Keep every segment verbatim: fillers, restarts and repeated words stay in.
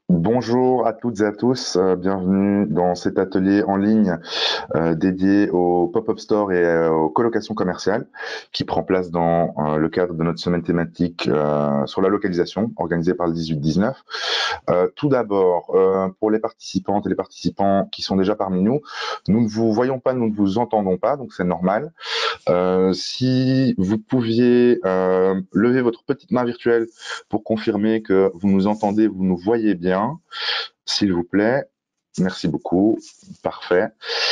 Bonjour à toutes et à tous, euh, bienvenue dans cet atelier en ligne euh, dédié au pop-up store et euh, aux colocations commerciales qui prend place dans euh, le cadre de notre semaine thématique euh, sur la localisation organisée par le dix-huit dix-neuf. Euh, tout d'abord, euh, pour les participantes et les participants qui sont déjà parmi nous, nous ne vous voyons pas, nous ne vous entendons pas, donc c'est normal. Euh, si vous pouviez euh, lever votre petite main virtuelle pour confirmer que vous nous entendez, vous nous voyez bien, s'il vous plaît. Merci beaucoup. Parfait.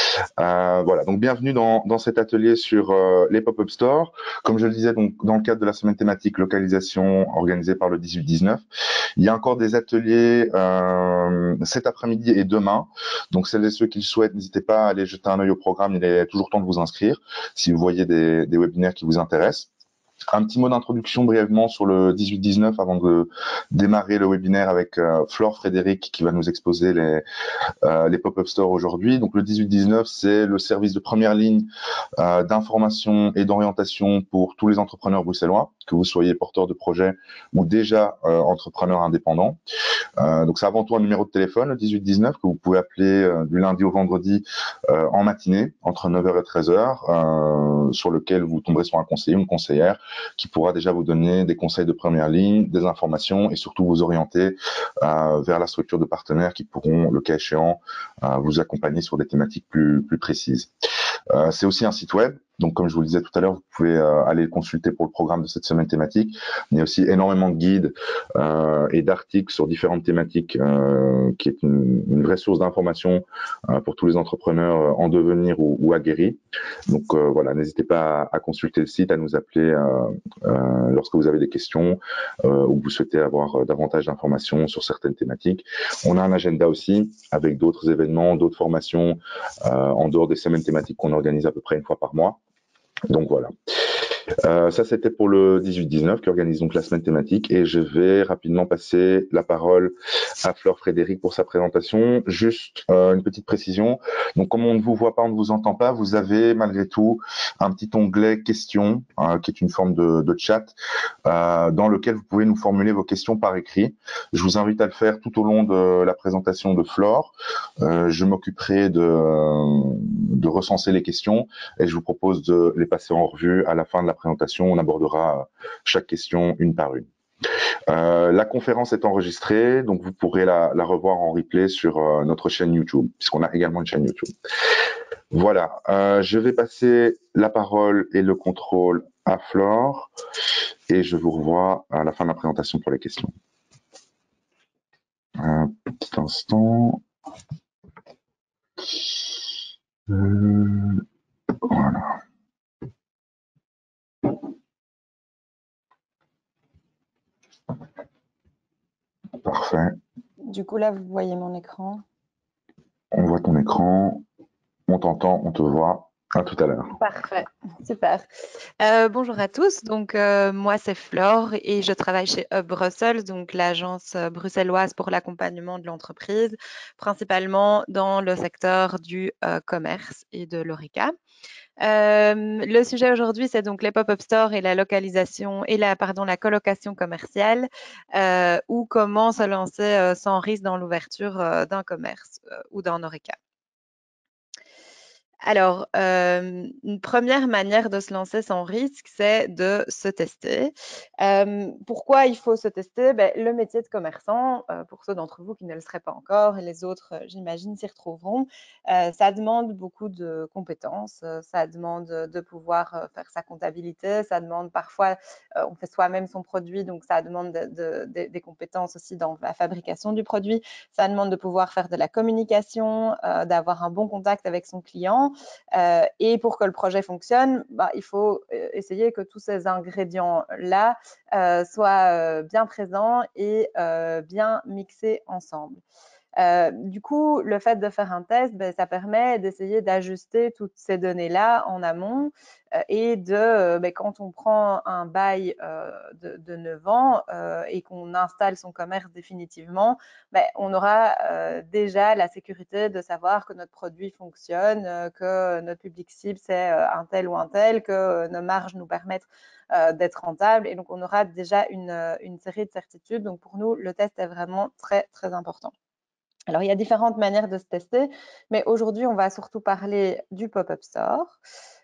Euh, voilà, donc bienvenue dans, dans cet atelier sur euh, les pop-up stores. Comme je le disais, donc, dans le cadre de la semaine thématique localisation organisée par le dix-huit dix-neuf, il y a encore des ateliers euh, cet après-midi et demain. Donc celles et ceux qui le souhaitent, n'hésitez pas à aller jeter un œil au programme. Il est toujours temps de vous inscrire si vous voyez des, des webinaires qui vous intéressent. Un petit mot d'introduction brièvement sur le dix-huit dix-neuf avant de démarrer le webinaire avec euh, Flore Frédéric qui va nous exposer les, euh, les pop-up stores aujourd'hui. Donc le dix-huit dix-neuf, c'est le service de première ligne euh, d'information et d'orientation pour tous les entrepreneurs bruxellois, que vous soyez porteur de projet ou déjà euh, entrepreneur indépendant. Euh, donc c'est avant tout un numéro de téléphone, le dix-huit dix-neuf, que vous pouvez appeler euh, du lundi au vendredi euh, en matinée, entre neuf heures et treize heures, euh, sur lequel vous tomberez sur un conseiller ou une conseillère qui pourra déjà vous donner des conseils de première ligne, des informations et surtout vous orienter euh, vers la structure de partenaires qui pourront, le cas échéant, euh, vous accompagner sur des thématiques plus, plus précises. Euh, c'est aussi un site web. Donc, comme je vous le disais tout à l'heure, vous pouvez euh, aller le consulter pour le programme de cette semaine thématique. Il y a aussi énormément de guides euh, et d'articles sur différentes thématiques, euh, qui est une, une vraie source d'information euh, pour tous les entrepreneurs en devenir ou, ou aguerris. Donc euh, voilà, n'hésitez pas à, à consulter le site, à nous appeler euh, euh, lorsque vous avez des questions euh, ou que vous souhaitez avoir davantage d'informations sur certaines thématiques. On a un agenda aussi avec d'autres événements, d'autres formations euh, en dehors des semaines thématiques qu'on organise à peu près une fois par mois. Donc voilà. Euh, ça, c'était pour le dix-huit dix-neuf qui organise donc la semaine thématique et je vais rapidement passer la parole à Flore Frédéric pour sa présentation. Juste euh, une petite précision. Donc, comme on ne vous voit pas, on ne vous entend pas, vous avez malgré tout un petit onglet questions euh, qui est une forme de, de chat euh, dans lequel vous pouvez nous formuler vos questions par écrit. Je vous invite à le faire tout au long de la présentation de Flore. Euh, je m'occuperai de, de recenser les questions et je vous propose de les passer en revue à la fin de la présentation. On abordera chaque question une par une. Euh, la conférence est enregistrée, donc vous pourrez la, la revoir en replay sur euh, notre chaîne YouTube, puisqu'on a également une chaîne YouTube. Voilà, euh, je vais passer la parole et le contrôle à Flore, et je vous revois à la fin de la présentation pour les questions. Un petit instant. Euh, voilà. Parfait. Du coup, là, vous voyez mon écran. On voit ton écran, on t'entend, on te voit. À tout à l'heure. Parfait, super. Euh, bonjour à tous. Donc, euh, moi, c'est Flore et je travaille chez Hub Brussels, donc l'agence bruxelloise pour l'accompagnement de l'entreprise, principalement dans le secteur du euh, commerce et de l'ORECA. Euh, le sujet aujourd'hui, c'est donc les pop-up stores et la localisation et la, pardon, la colocation commerciale, euh, ou comment se lancer euh, sans risque dans l'ouverture euh, d'un commerce euh, ou d'un ORECA. Alors, euh, une première manière de se lancer sans risque, c'est de se tester. Euh, pourquoi il faut se tester? Ben, le métier de commerçant, euh, pour ceux d'entre vous qui ne le seraient pas encore, et les autres, euh, j'imagine, s'y retrouveront, euh, ça demande beaucoup de compétences, euh, ça demande de pouvoir euh, faire sa comptabilité, ça demande parfois, euh, on fait soi-même son produit, donc ça demande de, de, de, des compétences aussi dans la fabrication du produit, ça demande de pouvoir faire de la communication, euh, d'avoir un bon contact avec son client. Euh, et pour que le projet fonctionne, bah, il faut essayer que tous ces ingrédients-là euh, soient euh, bien présents et euh, bien mixés ensemble. Euh, du coup, le fait de faire un test, ben, ça permet d'essayer d'ajuster toutes ces données-là en amont euh, et de, euh, ben, quand on prend un bail euh, de, de neuf ans euh, et qu'on installe son commerce définitivement, ben, on aura euh, déjà la sécurité de savoir que notre produit fonctionne, euh, que notre public cible, c'est euh, un tel ou un tel, que euh, nos marges nous permettent euh, d'être rentables. Et donc, on aura déjà une, une série de certitudes. Donc, pour nous, le test est vraiment très, très important. Alors, il y a différentes manières de se tester, mais aujourd'hui, on va surtout parler du pop-up store.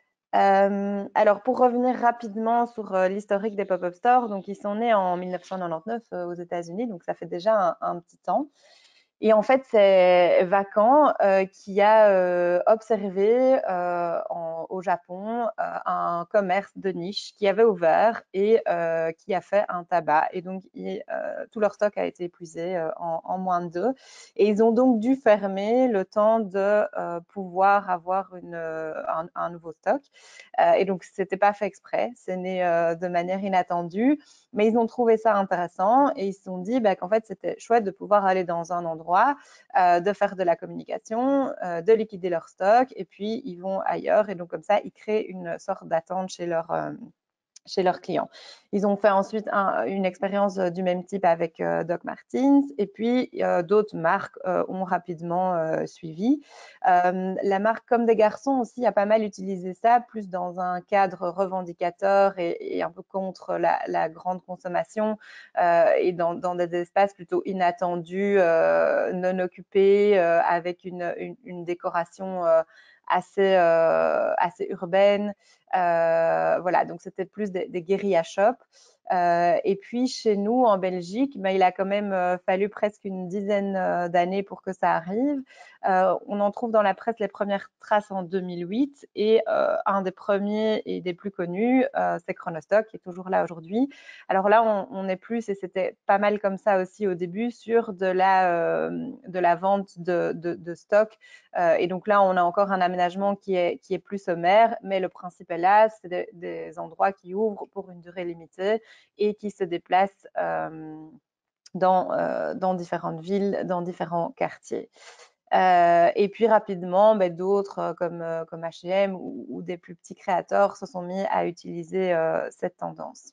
Euh, alors, pour revenir rapidement sur euh, l'historique des pop-up stores, donc ils sont nés en mille neuf cent quatre-vingt-dix-neuf euh, aux États-Unis, donc ça fait déjà un, un petit temps. Et en fait, c'est Vacan euh, qui a euh, observé euh, en, au Japon euh, un commerce de niche qui avait ouvert et euh, qui a fait un tabac. Et donc, il, euh, tout leur stock a été épuisé euh, en, en moins de deux. Et ils ont donc dû fermer le temps de euh, pouvoir avoir une, un, un nouveau stock. Euh, et donc, c'était pas fait exprès, c'est né euh, de manière inattendue. Mais ils ont trouvé ça intéressant et ils se sont dit bah, qu'en fait, c'était chouette de pouvoir aller dans un endroit, euh, de faire de la communication, euh, de liquider leur stock et puis ils vont ailleurs. Et donc, comme ça, ils créent une sorte d'attente chez leur, euh, chez leurs clients. Ils ont fait ensuite un, une expérience du même type avec euh, Doc Martens et puis euh, d'autres marques euh, ont rapidement euh, suivi. Euh, la marque Comme des garçons aussi a pas mal utilisé ça, plus dans un cadre revendicateur et, et un peu contre la, la grande consommation euh, et dans, dans, des espaces plutôt inattendus, euh, non occupés, euh, avec une, une, une décoration euh, assez, euh, assez urbaine. Euh, voilà, donc c'était plus des, des guérilla shops. Euh, et puis chez nous en Belgique, ben, il a quand même euh, fallu presque une dizaine euh, d'années pour que ça arrive. Euh, on en trouve dans la presse les premières traces en deux mille huit et euh, un des premiers et des plus connus, euh, c'est Chronostock qui est toujours là aujourd'hui. Alors là, on, on est plus, et c'était pas mal comme ça aussi au début, sur de la, euh, de la vente de, de, de stock. Euh, et donc là, on a encore un aménagement qui est, qui est plus sommaire, mais le principe est là, c'est des, des endroits qui ouvrent pour une durée limitée et qui se déplacent euh, dans, euh, dans différentes villes, dans différents quartiers. Euh, et puis rapidement, ben, d'autres euh, comme, euh, comme H et M ou, ou des plus petits créateurs se sont mis à utiliser euh, cette tendance.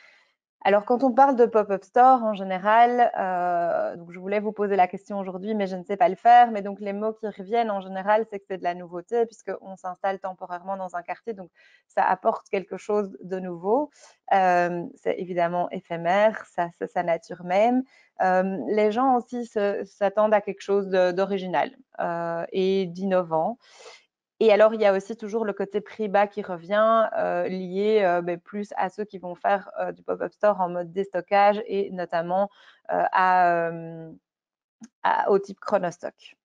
Alors, quand on parle de pop-up store, en général, euh, donc je voulais vous poser la question aujourd'hui, mais je ne sais pas le faire. Mais donc, les mots qui reviennent en général, c'est que c'est de la nouveauté, puisqu'on s'installe temporairement dans un quartier. Donc, ça apporte quelque chose de nouveau. Euh, c'est évidemment éphémère, ça, c'est sa nature même. Euh, les gens aussi s'attendent à quelque chose d'original euh, et d'innovant. Et alors, il y a aussi toujours le côté prix bas qui revient, euh, lié euh, ben, plus à ceux qui vont faire euh, du pop-up store en mode déstockage et notamment euh, à, euh, à, au type Chronostock.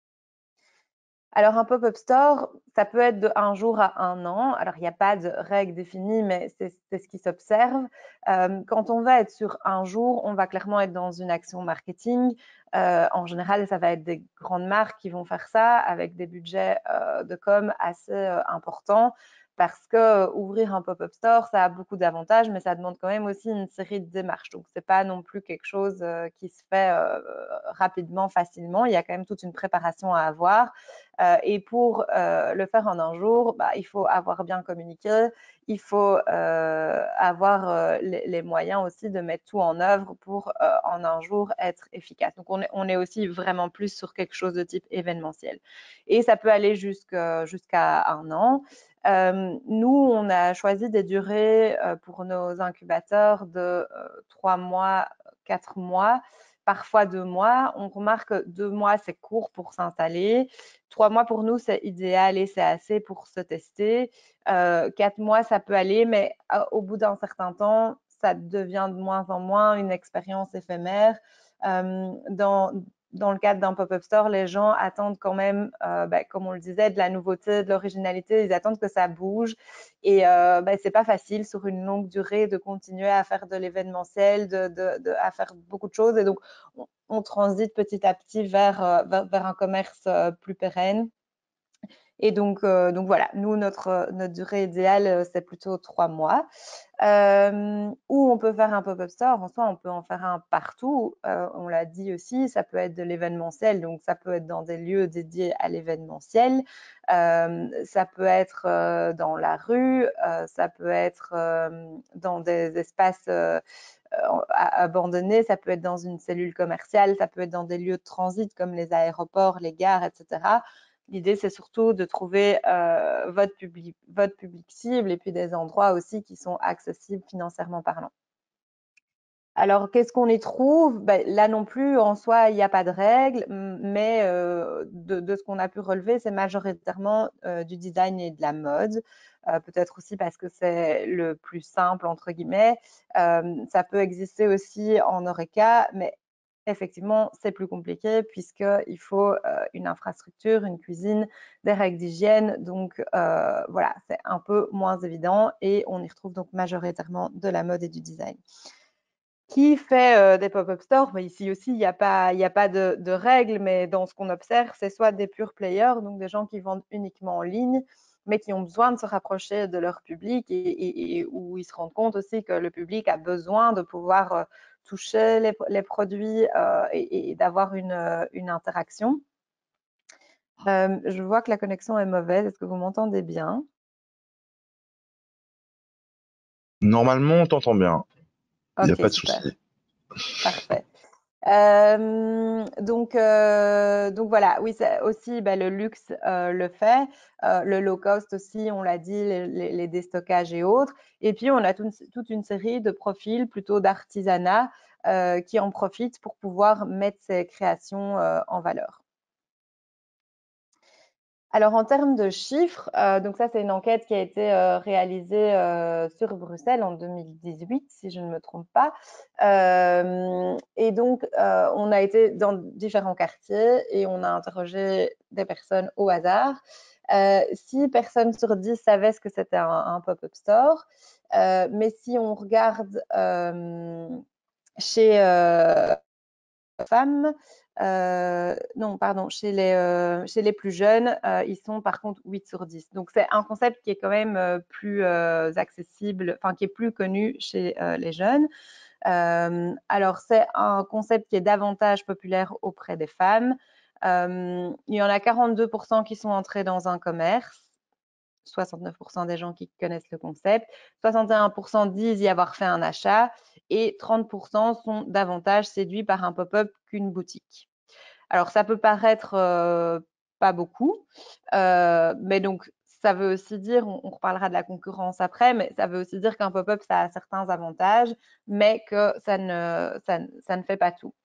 Alors, un pop-up store, ça peut être de un jour à un an. Alors, il n'y a pas de règle définie, mais c'est ce qui s'observe. Euh, quand on va être sur un jour, on va clairement être dans une action marketing. Euh, en général, ça va être des grandes marques qui vont faire ça avec des budgets euh, de com assez euh, importants. Parce que euh, ouvrir un pop-up store, ça a beaucoup d'avantages, mais ça demande quand même aussi une série de démarches. Donc, c'est pas non plus quelque chose euh, qui se fait euh, rapidement, facilement. Il y a quand même toute une préparation à avoir. Euh, et pour euh, le faire en un jour, bah, il faut avoir bien communiqué, il faut euh, avoir euh, les, les, moyens aussi de mettre tout en œuvre pour euh, en un jour être efficace. Donc on est, on est aussi vraiment plus sur quelque chose de type événementiel. Et ça peut aller jusqu'à jusqu'à un an. Euh, nous, on a choisi des durées euh, pour nos incubateurs de euh, trois mois, quatre mois, parfois deux mois. On remarque que deux mois, c'est court pour s'installer. Trois mois, pour nous, c'est idéal et c'est assez pour se tester. Euh, quatre mois, ça peut aller, mais euh, au bout d'un certain temps, ça devient de moins en moins une expérience éphémère. Euh, dans, dans le cadre d'un pop-up store, les gens attendent quand même, euh, ben, comme on le disait, de la nouveauté, de l'originalité. Ils attendent que ça bouge. Et euh, ben, c'est pas facile sur une longue durée de continuer à faire de l'événementiel, de, de, de, à faire beaucoup de choses. Et donc, on, on transite petit à petit vers, euh, vers, vers un commerce euh, plus pérenne. Et donc, euh, donc voilà, nous, notre, notre durée idéale, c'est plutôt trois mois. Euh, où on peut faire un pop-up store, en soi, on peut en faire un partout. Euh, on l'a dit aussi, ça peut être de l'événementiel, donc ça peut être dans des lieux dédiés à l'événementiel. Euh, ça peut être euh, dans la rue, euh, ça peut être euh, dans des espaces euh, abandonnés, ça peut être dans une cellule commerciale, ça peut être dans des lieux de transit comme les aéroports, les gares, et cetera. L'idée, c'est surtout de trouver euh, votre, public, votre public cible et puis des endroits aussi qui sont accessibles financièrement parlant. Alors, qu'est-ce qu'on y trouve? Ben, là non plus, en soi, il n'y a pas de règles, mais euh, de, de, ce qu'on a pu relever, c'est majoritairement euh, du design et de la mode. Euh, peut-être aussi parce que c'est le plus simple, entre guillemets. Euh, ça peut exister aussi en Horeca, mais effectivement, c'est plus compliqué puisqu'il faut euh, une infrastructure, une cuisine, des règles d'hygiène. Donc, euh, voilà, c'est un peu moins évident et on y retrouve donc majoritairement de la mode et du design. Qui fait euh, des pop-up stores? Mais ici aussi, il n'y a pas, y a pas de, de règles, mais dans ce qu'on observe, c'est soit des pure players, donc des gens qui vendent uniquement en ligne, mais qui ont besoin de se rapprocher de leur public et, et, et où ils se rendent compte aussi que le public a besoin de pouvoir euh, toucher les, les produits euh, et, et d'avoir une, euh, une interaction. Euh, je vois que la connexion est mauvaise. Est-ce que vous m'entendez bien? Normalement, on t'entend bien. Il n'y a Ok, pas de super. souci. Parfait. Euh, donc, euh, donc voilà, oui, aussi bah, le luxe euh, le fait, euh, le low cost aussi, on l'a dit, les, les, les déstockages et autres. Et puis, on a tout, toute une série de profils plutôt d'artisanat euh, qui en profitent pour pouvoir mettre ces créations euh, en valeur. Alors, en termes de chiffres, euh, donc ça, c'est une enquête qui a été euh, réalisée euh, sur Bruxelles en deux mille dix-huit, si je ne me trompe pas. Euh, et donc, euh, on a été dans différents quartiers et on a interrogé des personnes au hasard. Euh, six personnes sur dix savaient ce que c'était un, un pop-up store. Euh, mais si on regarde euh, chez euh, femmes, euh, non, pardon, chez les, euh, chez les plus jeunes, euh, ils sont par contre huit sur dix. Donc, c'est un concept qui est quand même euh, plus euh, accessible, enfin, qui est plus connu chez euh, les jeunes. Euh, alors, c'est un concept qui est davantage populaire auprès des femmes. Euh, il y en a quarante-deux pour cent qui sont entrés dans un commerce. soixante-neuf pour cent des gens qui connaissent le concept, soixante et un pour cent disent y avoir fait un achat et trente pour cent sont davantage séduits par un pop-up qu'une boutique. Alors, ça peut paraître euh, pas beaucoup, euh, mais donc ça veut aussi dire, on, on reparlera de la concurrence après, mais ça veut aussi dire qu'un pop-up, ça a certains avantages, mais que ça ne, ça, ça ne fait pas tout.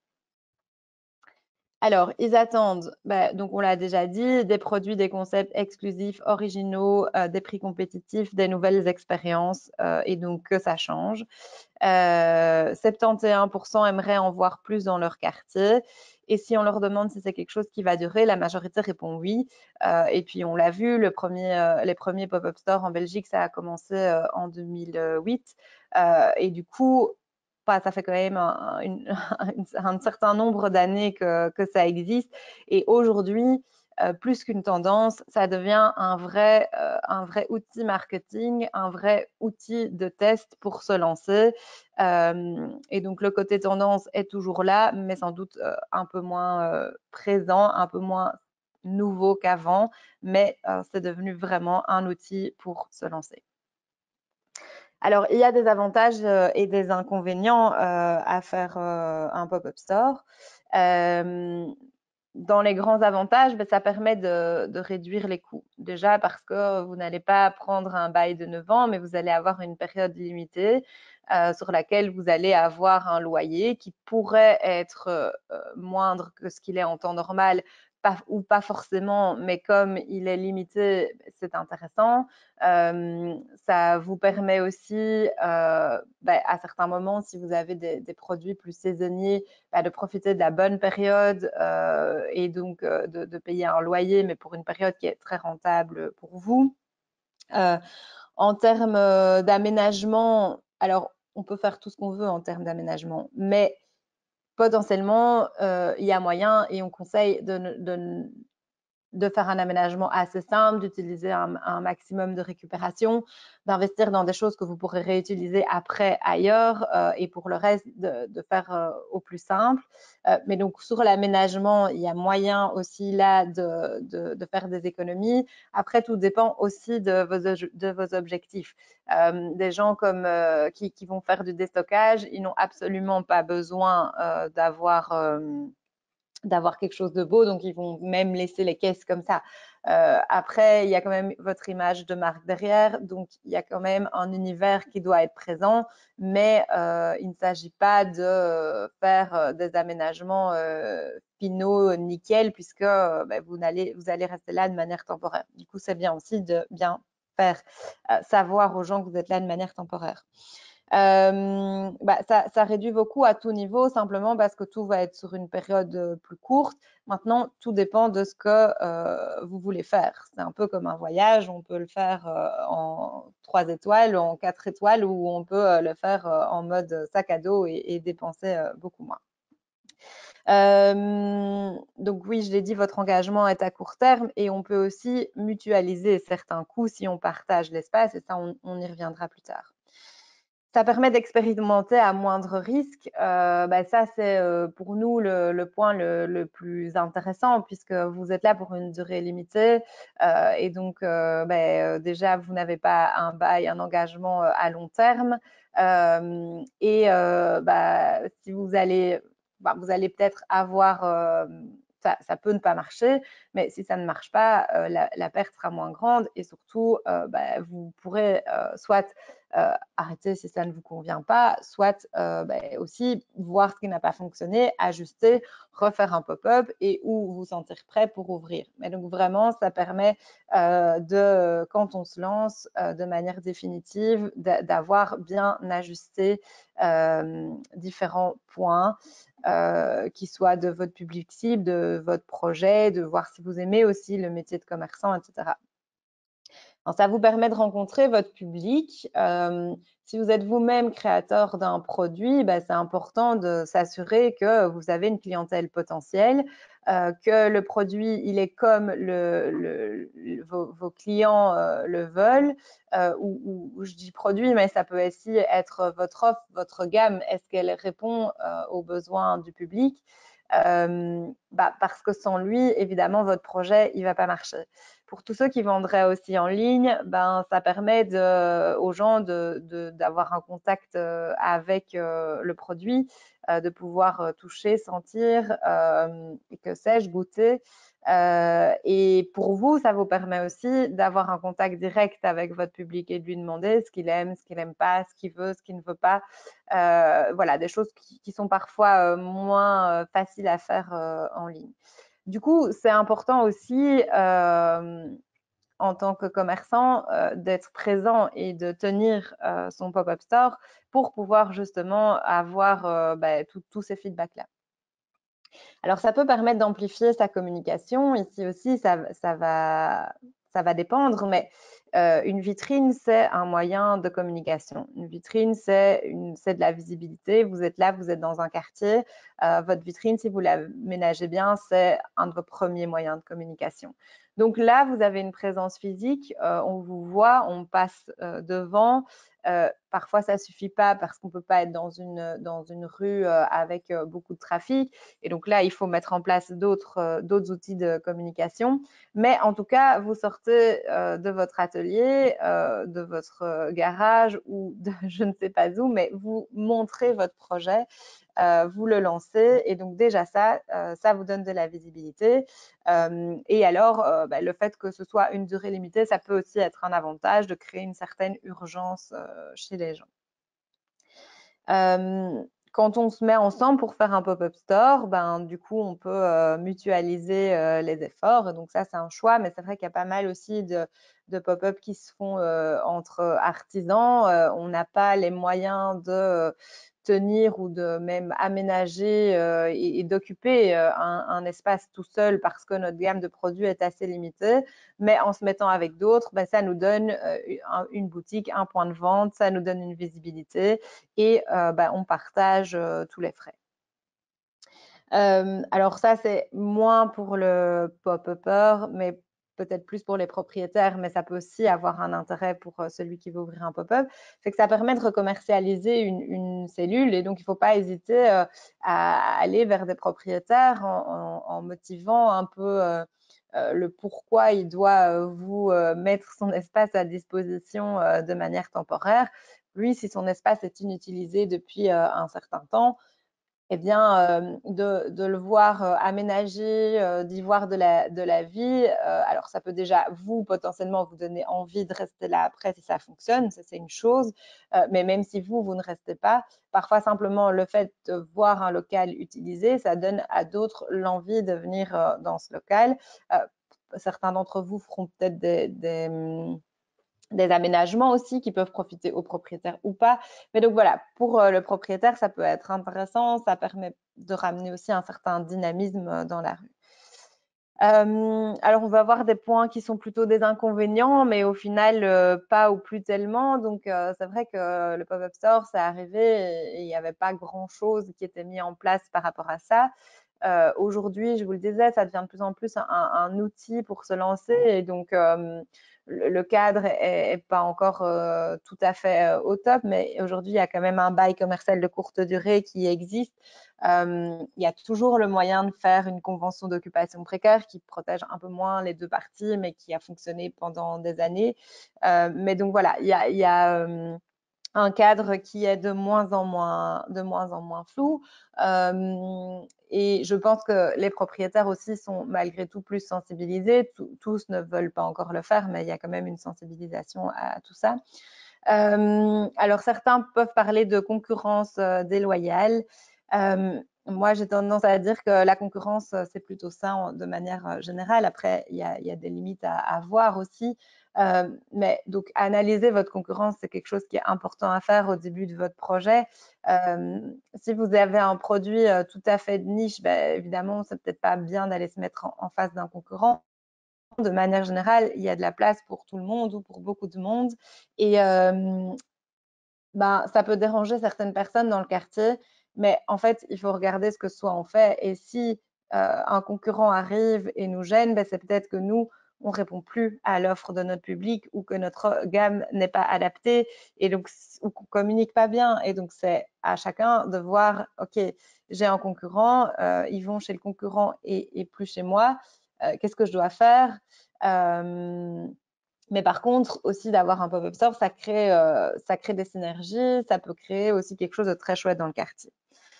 Alors, ils attendent, bah, donc on l'a déjà dit, des produits, des concepts exclusifs, originaux, euh, des prix compétitifs, des nouvelles expériences, euh, et donc que ça change. Euh, soixante et un pour cent aimeraient en voir plus dans leur quartier. Et si on leur demande si c'est quelque chose qui va durer, la majorité répond oui. Euh, et puis on l'a vu, le premier, euh, les premiers pop-up stores en Belgique, ça a commencé euh, en deux mille huit. Euh, et du coup, ça fait quand même un, une, un certain nombre d'années que, que, ça existe. Et aujourd'hui, euh, plus qu'une tendance, ça devient un vrai, euh, un vrai outil marketing, un vrai outil de test pour se lancer. Euh, et donc, le côté tendance est toujours là, mais sans doute euh, un peu moins euh, présent, un peu moins nouveau qu'avant, mais euh, c'est devenu vraiment un outil pour se lancer. Alors, il y a des avantages euh, et des inconvénients euh, à faire euh, un pop-up store. Euh, dans les grands avantages, ben, ça permet de, de réduire les coûts. Déjà parce que vous n'allez pas prendre un bail de neuf ans, mais vous allez avoir une période limitée euh, sur laquelle vous allez avoir un loyer qui pourrait être euh, moindre que ce qu'il est en temps normal, pas, ou pas forcément, mais comme il est limité, c'est intéressant. Euh, ça vous permet aussi, euh, ben, à certains moments, si vous avez des, des produits plus saisonniers, ben, de profiter de la bonne période euh, et donc euh, de, de payer un loyer, mais pour une période qui est très rentable pour vous. Euh, en termes euh, d'aménagement, alors on peut faire tout ce qu'on veut en termes d'aménagement, mais potentiellement, euh, il y a moyen et on conseille de, de, de faire un aménagement assez simple, d'utiliser un, un maximum de récupération, d'investir dans des choses que vous pourrez réutiliser après ailleurs euh, et pour le reste de, de faire euh, au plus simple. Euh, mais donc sur l'aménagement, il y a moyen aussi là de, de, de faire des économies. Après, tout dépend aussi de vos, de vos objectifs. Euh, des gens comme euh, qui, qui vont faire du déstockage, ils n'ont absolument pas besoin euh, d'avoir euh, d'avoir quelque chose de beau, donc ils vont même laisser les caisses comme ça. Euh, après, il y a quand même votre image de marque derrière, donc il y a quand même un univers qui doit être présent, mais euh, il ne s'agit pas de faire des aménagements euh, finaux, nickel, puisque euh, ben, vous, allez, vous allez rester là de manière temporaire. Du coup, c'est bien aussi de bien faire euh, savoir aux gens que vous êtes là de manière temporaire. Euh, bah, ça, ça réduit vos coûts à tout niveau, simplement parce que tout va être sur une période plus courte. Maintenant, tout dépend de ce que euh, vous voulez faire. C'est un peu comme un voyage, on peut le faire euh, en trois étoiles, en quatre étoiles, ou on peut euh, le faire euh, en mode sac à dos et, et dépenser euh, beaucoup moins. Euh, donc oui, je l'ai dit, votre engagement est à court terme et on peut aussi mutualiser certains coûts si on partage l'espace, et ça, on, on y reviendra plus tard. Ça permet d'expérimenter à moindre risque. Euh, bah ça, c'est euh, pour nous le, le point le, le plus intéressant, puisque vous êtes là pour une durée limitée. Euh, et donc, euh, bah, déjà, vous n'avez pas un bail, un engagement à long terme. Euh, et euh, bah, si vous allez, bah, vous allez peut-être avoir... Euh, ça, ça, peut ne pas marcher, mais si ça ne marche pas, euh, la, la perte sera moins grande et surtout, euh, bah, vous pourrez euh, soit euh, arrêter si ça ne vous convient pas, soit euh, bah, aussi voir ce qui n'a pas fonctionné, ajuster, refaire un pop-up et ou vous sentir prêt pour ouvrir. Mais donc vraiment, ça permet euh, de, quand on se lance euh, de manière définitive, d'avoir bien ajusté euh, différents points. Euh, qui soit de votre public cible, de votre projet, de voir si vous aimez aussi le métier de commerçant, et cetera. Alors, ça vous permet de rencontrer votre public. Euh, si vous êtes vous-même créateur d'un produit, ben, c'est important de s'assurer que vous avez une clientèle potentielle, euh, que le produit, il est comme le, le, le, vos, vos, clients euh, le veulent, euh, ou, ou, ou je dis produit, mais ça peut aussi être votre offre, votre gamme. Est-ce qu'elle répond euh, aux besoins du public? Euh, bah, parce que sans lui, évidemment, votre projet, il ne va pas marcher. Pour tous ceux qui vendraient aussi en ligne, ben, ça permet de, aux gens d'avoir de, de, un contact avec euh, le produit, euh, de pouvoir toucher, sentir, euh, que sais-je, goûter. Euh, et pour vous, ça vous permet aussi d'avoir un contact direct avec votre public et de lui demander ce qu'il aime, ce qu'il n'aime pas, ce qu'il veut, ce qu'il ne veut pas. Euh, voilà, des choses qui, qui sont parfois euh, moins euh, faciles à faire euh, en ligne. Du coup, c'est important aussi, euh, en tant que commerçant, euh, d'être présent et de tenir euh, son pop-up store pour pouvoir justement avoir euh, bah, tous ces feedbacks-là. Alors, ça peut permettre d'amplifier sa communication. Ici aussi, ça, ça, va, ça va dépendre, mais euh, une vitrine, c'est un moyen de communication. Une vitrine, c'est de la visibilité. Vous êtes là, vous êtes dans un quartier. Euh, votre vitrine, si vous la ménagez bien, c'est un de vos premiers moyens de communication. Donc là, vous avez une présence physique, euh, on vous voit, on passe euh, devant. Euh, parfois, ça ne suffit pas parce qu'on ne peut pas être dans une, dans une rue euh, avec euh, beaucoup de trafic. Et donc là, il faut mettre en place d'autres euh, d'autres outils de communication. Mais en tout cas, vous sortez euh, de votre atelier, euh, de votre garage ou de je ne sais pas où, mais vous montrez votre projet. Euh, vous le lancez et donc déjà ça, euh, ça vous donne de la visibilité. Euh, et alors, euh, bah, le fait que ce soit une durée limitée, ça peut aussi être un avantage de créer une certaine urgence euh, chez les gens. Euh, quand on se met ensemble pour faire un pop-up store, ben, du coup, on peut euh, mutualiser euh, les efforts. Et donc ça, c'est un choix, mais c'est vrai qu'il y a pas mal aussi de, de pop-up qui se font euh, entre artisans. Euh, on n'a pas les moyens de tenir ou de même aménager euh, et, et d'occuper euh, un, un espace tout seul parce que notre gamme de produits est assez limitée. Mais en se mettant avec d'autres, ben, ça nous donne euh, une boutique, un point de vente, ça nous donne une visibilité et euh, ben, on partage euh, tous les frais. Euh, alors ça, c'est moins pour le pop-upper, mais peut-être plus pour les propriétaires, mais ça peut aussi avoir un intérêt pour euh, celui qui veut ouvrir un pop-up. C'est que ça permet de recommercialiser une, une cellule et donc il ne faut pas hésiter euh, à aller vers des propriétaires en, en, en motivant un peu euh, euh, le pourquoi il doit euh, vous euh, mettre son espace à disposition euh, de manière temporaire. Lui, si son espace est inutilisé depuis euh, un certain temps, eh bien, euh, de, de, le voir euh, aménager, euh, d'y voir de la, de la vie. Euh, alors, ça peut déjà, vous, potentiellement, vous donner envie de rester là après si ça fonctionne, ça c'est une chose. Euh, mais même si vous, vous ne restez pas, parfois simplement le fait de voir un local utilisé, ça donne à d'autres l'envie de venir euh, dans ce local. Euh, certains d'entre vous feront peut-être des, des des aménagements aussi qui peuvent profiter aux propriétaires ou pas. Mais donc voilà, pour euh, le propriétaire, ça peut être intéressant, ça permet de ramener aussi un certain dynamisme euh, dans la rue. Euh, alors, on va voir des points qui sont plutôt des inconvénients, mais au final, euh, pas ou plus tellement. Donc, euh, c'est vrai que le pop-up store, c'est arrivé et il n'y avait pas grand-chose qui était mis en place par rapport à ça. Euh, Aujourd'hui, je vous le disais, ça devient de plus en plus un, un outil pour se lancer et donc euh, le, le, cadre est, est pas encore euh, tout à fait euh, au top, mais aujourd'hui, il y a quand même un bail commercial de courte durée qui existe. Euh, il y a toujours le moyen de faire une convention d'occupation précaire qui protège un peu moins les deux parties, mais qui a fonctionné pendant des années. Euh, mais donc voilà, il y a, il y a euh, un cadre qui est de moins en moins, de moins en moins flou. Euh, et je pense que les propriétaires aussi sont malgré tout plus sensibilisés. Tous ne veulent pas encore le faire, mais il y a quand même une sensibilisation à tout ça. Euh, alors certains peuvent parler de concurrence euh, déloyale. Euh, moi, j'ai tendance à dire que la concurrence, c'est plutôt ça de manière générale. Après, il y a, il y a des limites à, à voir aussi. Euh, mais donc, analyser votre concurrence, c'est quelque chose qui est important à faire au début de votre projet. Euh, si vous avez un produit euh, tout à fait de niche, ben, évidemment, c'est peut-être pas bien d'aller se mettre en, en face d'un concurrent. De manière générale, il y a de la place pour tout le monde ou pour beaucoup de monde. Et euh, ben, ça peut déranger certaines personnes dans le quartier, mais en fait, il faut regarder ce que soit on fait. Et si euh, un concurrent arrive et nous gêne, ben, c'est peut-être que nous, on ne répond plus à l'offre de notre public ou que notre gamme n'est pas adaptée et donc ou qu'on communique pas bien. Et donc, c'est à chacun de voir, OK, j'ai un concurrent, euh, ils vont chez le concurrent et, et plus chez moi. Euh, Qu'est-ce que je dois faire? euh, mais par contre, aussi d'avoir un pop-up store, ça crée, euh, ça crée des synergies, ça peut créer aussi quelque chose de très chouette dans le quartier.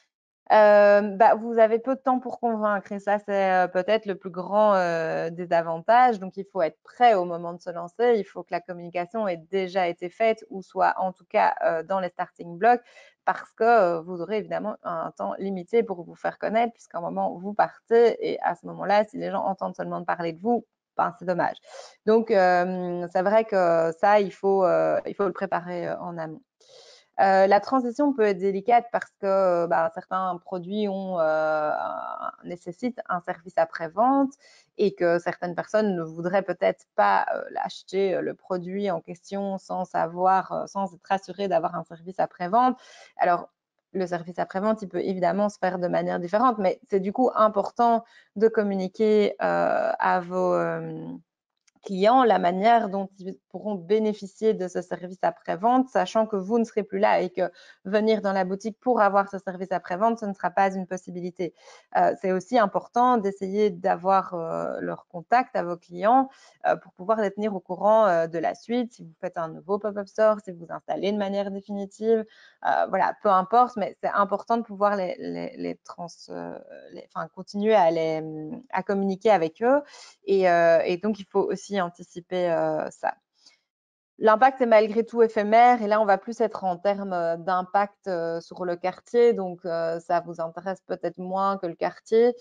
Euh, bah, vous avez peu de temps pour convaincre et ça, c'est euh, peut-être le plus grand euh, des avantages. Donc, il faut être prêt au moment de se lancer. Il faut que la communication ait déjà été faite ou soit en tout cas euh, dans les starting blocks parce que euh, vous aurez évidemment un temps limité pour vous faire connaître puisqu'à un moment, vous partez et à ce moment-là, si les gens entendent seulement parler de vous, ben, c'est dommage. Donc, euh, c'est vrai que ça, il faut, euh, il faut le préparer euh, en amont. Euh, la transition peut être délicate parce que bah, certains produits ont, euh, un, nécessitent un service après-vente et que certaines personnes ne voudraient peut-être pas euh, acheter le produit en question sans savoir, euh, sans être assuré d'avoir un service après-vente. Alors, le service après-vente, il peut évidemment se faire de manière différente, mais c'est du coup important de communiquer euh, à vos... Euh, clients la manière dont ils pourront bénéficier de ce service après-vente, sachant que vous ne serez plus là et que venir dans la boutique pour avoir ce service après-vente, ce ne sera pas une possibilité. Euh, c'est aussi important d'essayer d'avoir euh, leur contact à vos clients euh, pour pouvoir les tenir au courant euh, de la suite. Si vous faites un nouveau pop-up store, si vous installez de manière définitive, euh, voilà, peu importe, mais c'est important de pouvoir les, les, les trans, euh, les, enfin, continuer à, les, à communiquer avec eux. Et, euh, et donc, il faut aussi anticiper euh, ça. L'impact est malgré tout éphémère et là, on va plus être en termes euh, d'impact euh, sur le quartier. Donc, euh, ça vous intéresse peut-être moins que le quartier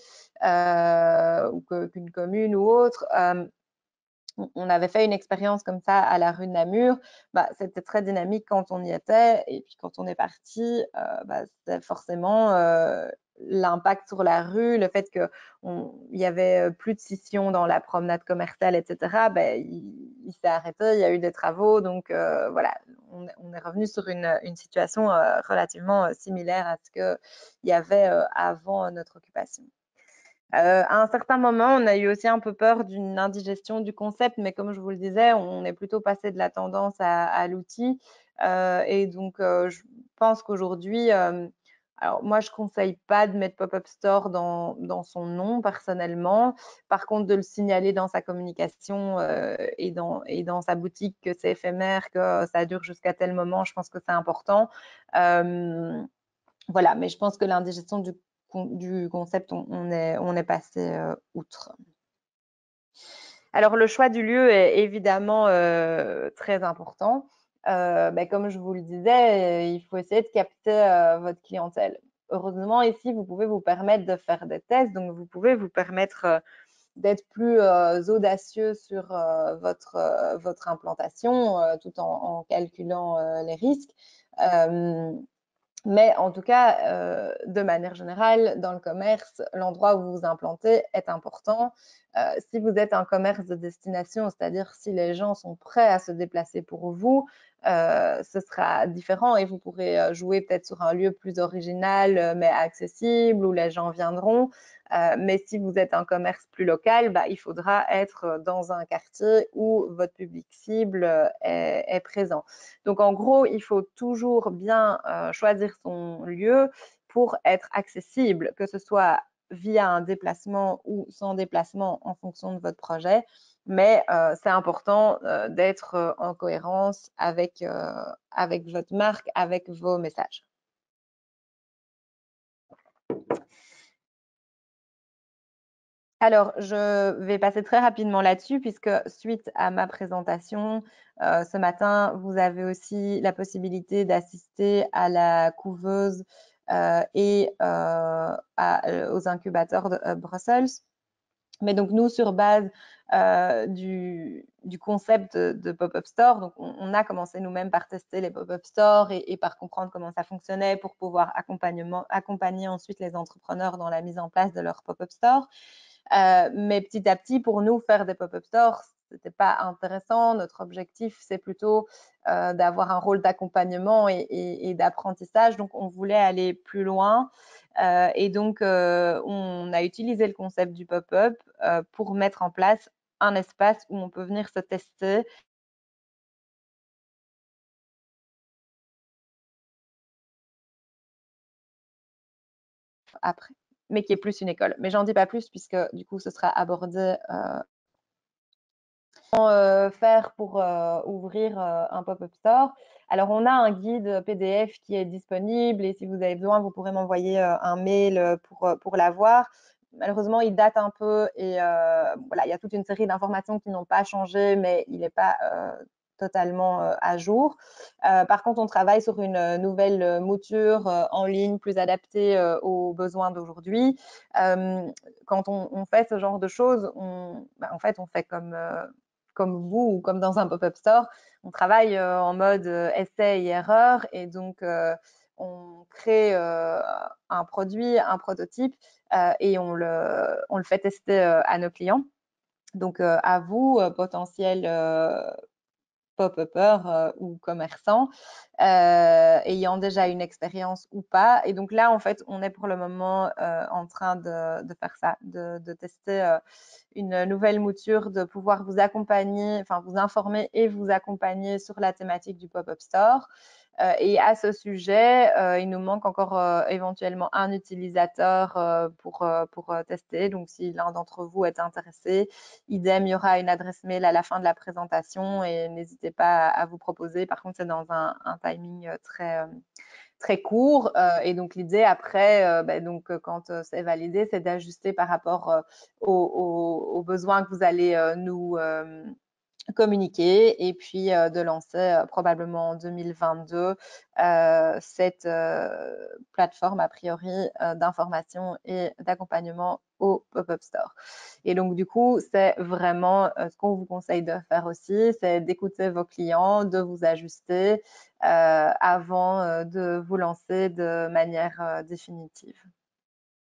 euh, ou qu'une commune ou autre. Euh, on avait fait une expérience comme ça à la rue de Namur. Bah, c'était très dynamique quand on y était. Et puis, quand on est parti, euh, bah, c'était forcément... Euh, l'impact sur la rue, le fait qu'il y avait plus de scission dans la promenade commerciale, et cetera, ben, il, il s'est arrêté, il y a eu des travaux, donc euh, voilà, on, on, est revenu sur une, une situation euh, relativement euh, similaire à ce qu'il y avait euh, avant notre occupation. Euh, à un certain moment, on a eu aussi un peu peur d'une indigestion du concept, mais comme je vous le disais, on est plutôt passé de la tendance à, à l'outil. Euh, et donc, euh, je pense qu'aujourd'hui, euh, alors moi, je conseille pas de mettre pop-up store dans, dans son nom personnellement. Par contre, de le signaler dans sa communication euh, et, dans, et dans sa boutique que c'est éphémère, que ça dure jusqu'à tel moment, je pense que c'est important. Euh, voilà, mais je pense que l'indigestion du du concept, on, on, est, on est passé euh, outre. Alors, le choix du lieu est évidemment euh, très important. Euh, ben, comme je vous le disais, il faut essayer de capter euh, votre clientèle. Heureusement, ici, vous pouvez vous permettre de faire des tests, donc vous pouvez vous permettre euh, d'être plus euh, audacieux sur euh, votre, euh, votre implantation euh, tout en, en calculant euh, les risques. Euh, Mais en tout cas, euh, de manière générale, dans le commerce, l'endroit où vous vous implantez est important. Euh, si vous êtes un commerce de destination, c'est-à-dire si les gens sont prêts à se déplacer pour vous, euh, ce sera différent et vous pourrez jouer peut-être sur un lieu plus original mais accessible où les gens viendront. Euh, mais si vous êtes un commerce plus local, bah, il faudra être dans un quartier où votre public cible est, est présent. Donc, en gros, il faut toujours bien euh, choisir son lieu pour être accessible, que ce soit via un déplacement ou sans déplacement en fonction de votre projet. Mais euh, c'est important euh, d'être euh, en cohérence avec, euh, avec votre marque, avec vos messages. Alors, je vais passer très rapidement là-dessus puisque suite à ma présentation euh, ce matin, vous avez aussi la possibilité d'assister à la couveuse euh, et euh, à, euh, aux incubateurs de Hub Brussels. Mais donc, nous, sur base euh, du, du, concept de, de pop-up store, donc on, on, a commencé nous-mêmes par tester les pop-up stores et, et par comprendre comment ça fonctionnait pour pouvoir accompagner ensuite les entrepreneurs dans la mise en place de leur pop-up store. Euh, mais petit à petit, pour nous, faire des pop-up stores, c'était pas intéressant. Notre objectif, c'est plutôt euh, d'avoir un rôle d'accompagnement et, et, et d'apprentissage. Donc, on voulait aller plus loin. Euh, et donc, euh, on a utilisé le concept du pop-up euh, pour mettre en place un espace où on peut venir se tester. Après, mais qui est plus une école. Mais j'en dis pas plus puisque du coup, ce sera abordé euh, Euh, faire pour euh, ouvrir euh, un pop-up store. Alors, on a un guide P D F qui est disponible et si vous avez besoin, vous pourrez m'envoyer euh, un mail pour, pour l'avoir. Malheureusement, il date un peu et euh, voilà, il y a toute une série d'informations qui n'ont pas changé, mais il n'est pas euh, totalement euh, à jour. Euh, par contre, on travaille sur une nouvelle mouture euh, en ligne plus adaptée euh, aux besoins d'aujourd'hui. Euh, quand on, on, fait ce genre de choses, on, bah, en fait, on fait comme euh, comme vous ou comme dans un pop-up store, on travaille euh, en mode euh, essai et erreur et donc euh, on crée euh, un produit, un prototype euh, et on le, on le fait tester euh, à nos clients. Donc euh, à vous, euh, potentiels euh, pop-upers euh, ou commerçants, euh, ayant déjà une expérience ou pas. Et donc là, en fait, on est pour le moment euh, en train de, de faire ça, de, de tester euh, une nouvelle mouture, de pouvoir vous accompagner, enfin vous informer et vous accompagner sur la thématique du pop-up store. Euh, et à ce sujet, euh, il nous manque encore euh, éventuellement un utilisateur euh, pour, euh, pour euh, tester. Donc, si l'un d'entre vous est intéressé, idem, il y aura une adresse mail à la fin de la présentation et n'hésitez pas à, à vous proposer. Par contre, c'est dans un, un timing très, euh, très court. Euh, et donc, l'idée après, euh, ben, donc, quand euh, c'est validé, c'est d'ajuster par rapport euh, aux, aux, aux, besoins que vous allez euh, nous euh, communiquer et puis euh, de lancer euh, probablement en deux mille vingt-deux euh, cette euh, plateforme a priori euh, d'information et d'accompagnement au pop-up store. Et donc du coup, c'est vraiment euh, ce qu'on vous conseille de faire aussi, c'est d'écouter vos clients, de vous ajuster euh, avant euh, de vous lancer de manière euh, définitive.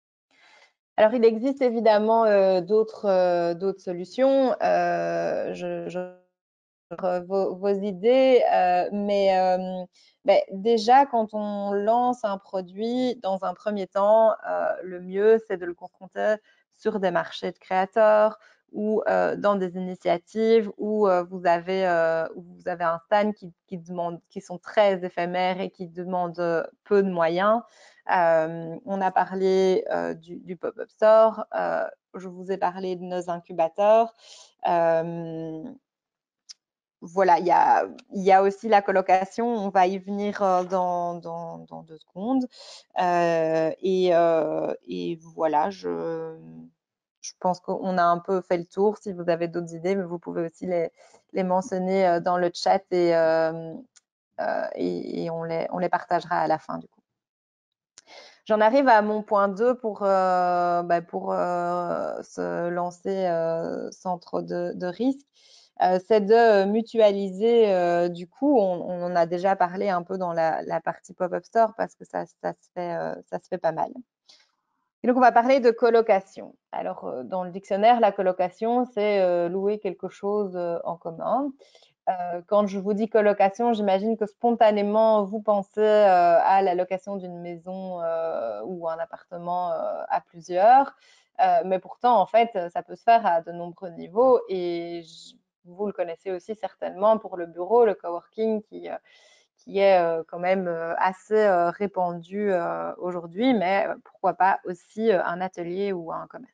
Alors, il existe évidemment euh, d'autres euh, d'autres solutions. Euh, je, je vos, vos idées, euh, mais euh, ben, déjà, quand on lance un produit, dans un premier temps, euh, le mieux, c'est de le confronter sur des marchés de créateurs ou euh, dans des initiatives où, euh, vous avez, euh, où vous avez un stand qui, qui, demande, qui sont très éphémères et qui demandent euh, peu de moyens. Euh, on a parlé euh, du, du pop-up store, euh, je vous ai parlé de nos incubateurs. Euh, voilà, il y a, il y a aussi la colocation, on va y venir euh, dans, dans, dans deux secondes. Euh, et, euh, et voilà, je, je pense qu'on a un peu fait le tour. Si vous avez d'autres idées, mais vous pouvez aussi les, les mentionner euh, dans le chat et, euh, euh, et, et on, les, on les partagera à la fin du coup. J'en arrive à mon point deux pour, euh, bah, pour euh, se lancer euh, sans trop de, de risques. Euh, c'est de mutualiser, euh, du coup, on, on en a déjà parlé un peu dans la, la partie pop-up store parce que ça, ça, se fait, euh, ça se fait pas mal. Et donc, on va parler de colocation. Alors, euh, dans le dictionnaire, la colocation, c'est euh, louer quelque chose euh, en commun. Euh, quand je vous dis colocation, j'imagine que spontanément, vous pensez euh, à la location d'une maison euh, ou un appartement euh, à plusieurs. Euh, mais pourtant, en fait, ça peut se faire à de nombreux niveaux et je, vous le connaissez aussi certainement pour le bureau, le coworking qui, euh, qui est euh, quand même euh, assez euh, répandu euh, aujourd'hui, mais pourquoi pas aussi euh, un atelier ou un commerce.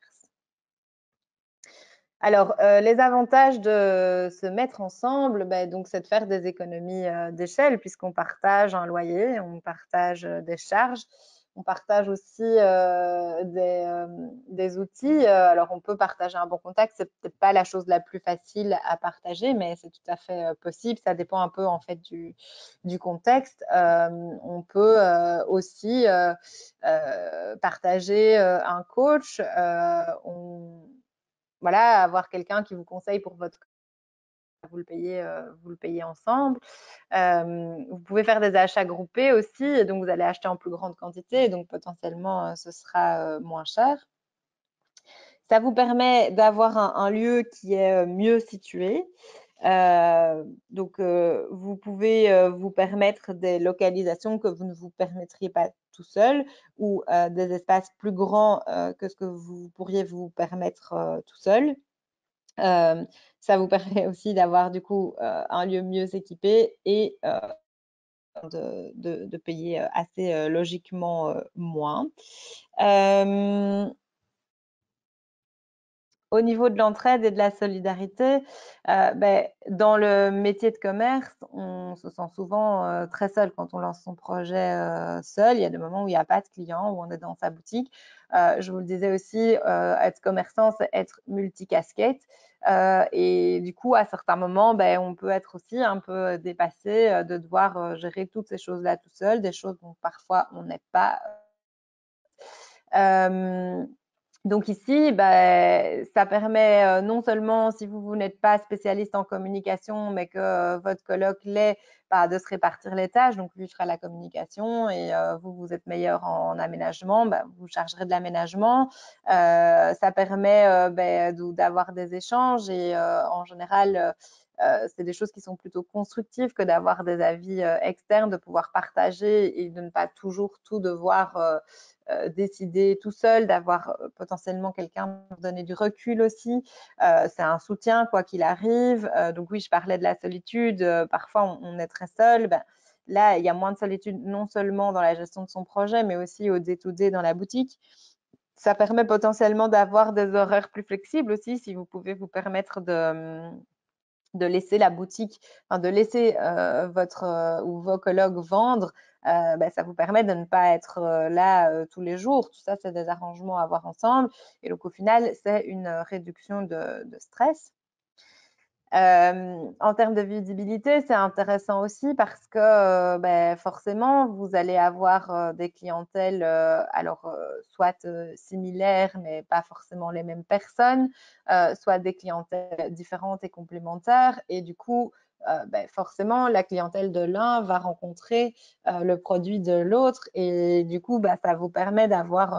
Alors, euh, les avantages de se mettre ensemble, ben, donc, c'est de faire des économies euh, d'échelle puisqu'on partage un loyer, on partage euh, des charges, on partage aussi euh, des, euh, des outils. Euh, alors, on peut partager un bon contact, c'est peut-être pas la chose la plus facile à partager, mais c'est tout à fait euh, possible. Ça dépend un peu en fait du, du contexte. Euh, on peut euh, aussi euh, euh, partager euh, un coach. Euh, on voilà, avoir quelqu'un qui vous conseille pour votre vous le payez, euh, vous le payez ensemble. Euh, vous pouvez faire des achats groupés aussi, et donc vous allez acheter en plus grande quantité, et donc potentiellement euh, ce sera euh, moins cher. Ça vous permet d'avoir un, un lieu qui est mieux situé. Euh, donc, euh, vous pouvez euh, vous permettre des localisations que vous ne vous permettriez pas tout seul ou euh, des espaces plus grands euh, que ce que vous pourriez vous permettre euh, tout seul. Euh, ça vous permet aussi d'avoir du coup euh, un lieu mieux équipé et euh, de, de, de, payer assez euh, logiquement euh, moins. Euh, Au niveau de l'entraide et de la solidarité, euh, ben, dans le métier de commerce, on se sent souvent euh, très seul quand on lance son projet euh, seul. Il y a des moments où il n'y a pas de clients, où on est dans sa boutique. Euh, je vous le disais aussi, euh, être commerçant, c'est être multicasquette. Euh, et du coup, à certains moments, ben, on peut être aussi un peu dépassé euh, de devoir euh, gérer toutes ces choses-là tout seul, des choses dont parfois on n'est pas. Euh, donc ici, bah, ça permet euh, non seulement, si vous, vous n'êtes pas spécialiste en communication, mais que euh, votre coloc l'est, bah, de se répartir les tâches. Donc lui fera la communication et euh, vous, vous êtes meilleur en, en aménagement, bah, vous chargerez de l'aménagement. Euh, ça permet euh, bah, d'avoir des échanges et euh, en général, euh, c'est des choses qui sont plutôt constructives que d'avoir des avis euh, externes, de pouvoir partager et de ne pas toujours tout devoir euh, euh, décider tout seul, d'avoir euh, potentiellement quelqu'un pour donner du recul aussi. Euh, c'est un soutien quoi qu'il arrive. Euh, donc oui, je parlais de la solitude. Euh, parfois, on, on, est très seul. Ben, là, il y a moins de solitude non seulement dans la gestion de son projet, mais aussi au day-to-day dans la boutique. Ça permet potentiellement d'avoir des horaires plus flexibles aussi, si vous pouvez vous permettre de de laisser la boutique, enfin de laisser euh, votre euh, ou vos collègues vendre, euh, ben, ça vous permet de ne pas être euh, là euh, tous les jours. Tout ça, c'est des arrangements à avoir ensemble. Et donc, au final, c'est une réduction de, de stress. Euh, en termes de visibilité, c'est intéressant aussi parce que euh, ben, forcément, vous allez avoir euh, des clientèles, euh, alors euh, soit euh, similaires, mais pas forcément les mêmes personnes, euh, soit des clientèles différentes et complémentaires. Et du coup, euh, ben, forcément, la clientèle de l'un va rencontrer euh, le produit de l'autre. Et du coup, ben, ça vous permet d'avoir euh,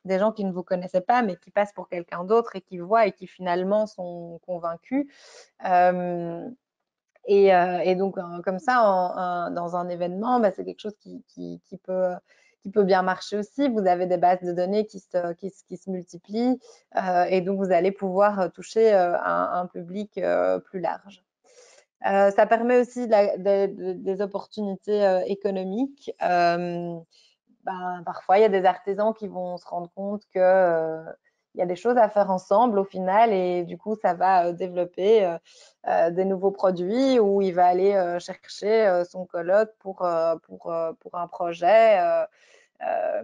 des gens qui ne vous connaissaient pas, mais qui passent pour quelqu'un d'autre et qui voient et qui finalement sont convaincus. Euh, et, euh, et, donc, euh, comme ça, en, en, dans un événement, bah, c'est quelque chose qui, qui, qui, peut, qui peut bien marcher aussi. Vous avez des bases de données qui se, qui, qui se multiplient euh, et donc vous allez pouvoir toucher euh, un, un public euh, plus large. Euh, ça permet aussi de la, de, de, des opportunités euh, économiques. Euh, ben, parfois, il y a des artisans qui vont se rendre compte que euh, il y a des choses à faire ensemble au final et du coup, ça va euh, développer euh, euh, des nouveaux produits où il va aller euh, chercher euh, son coloc pour, euh, pour, euh, pour un projet. Euh, euh,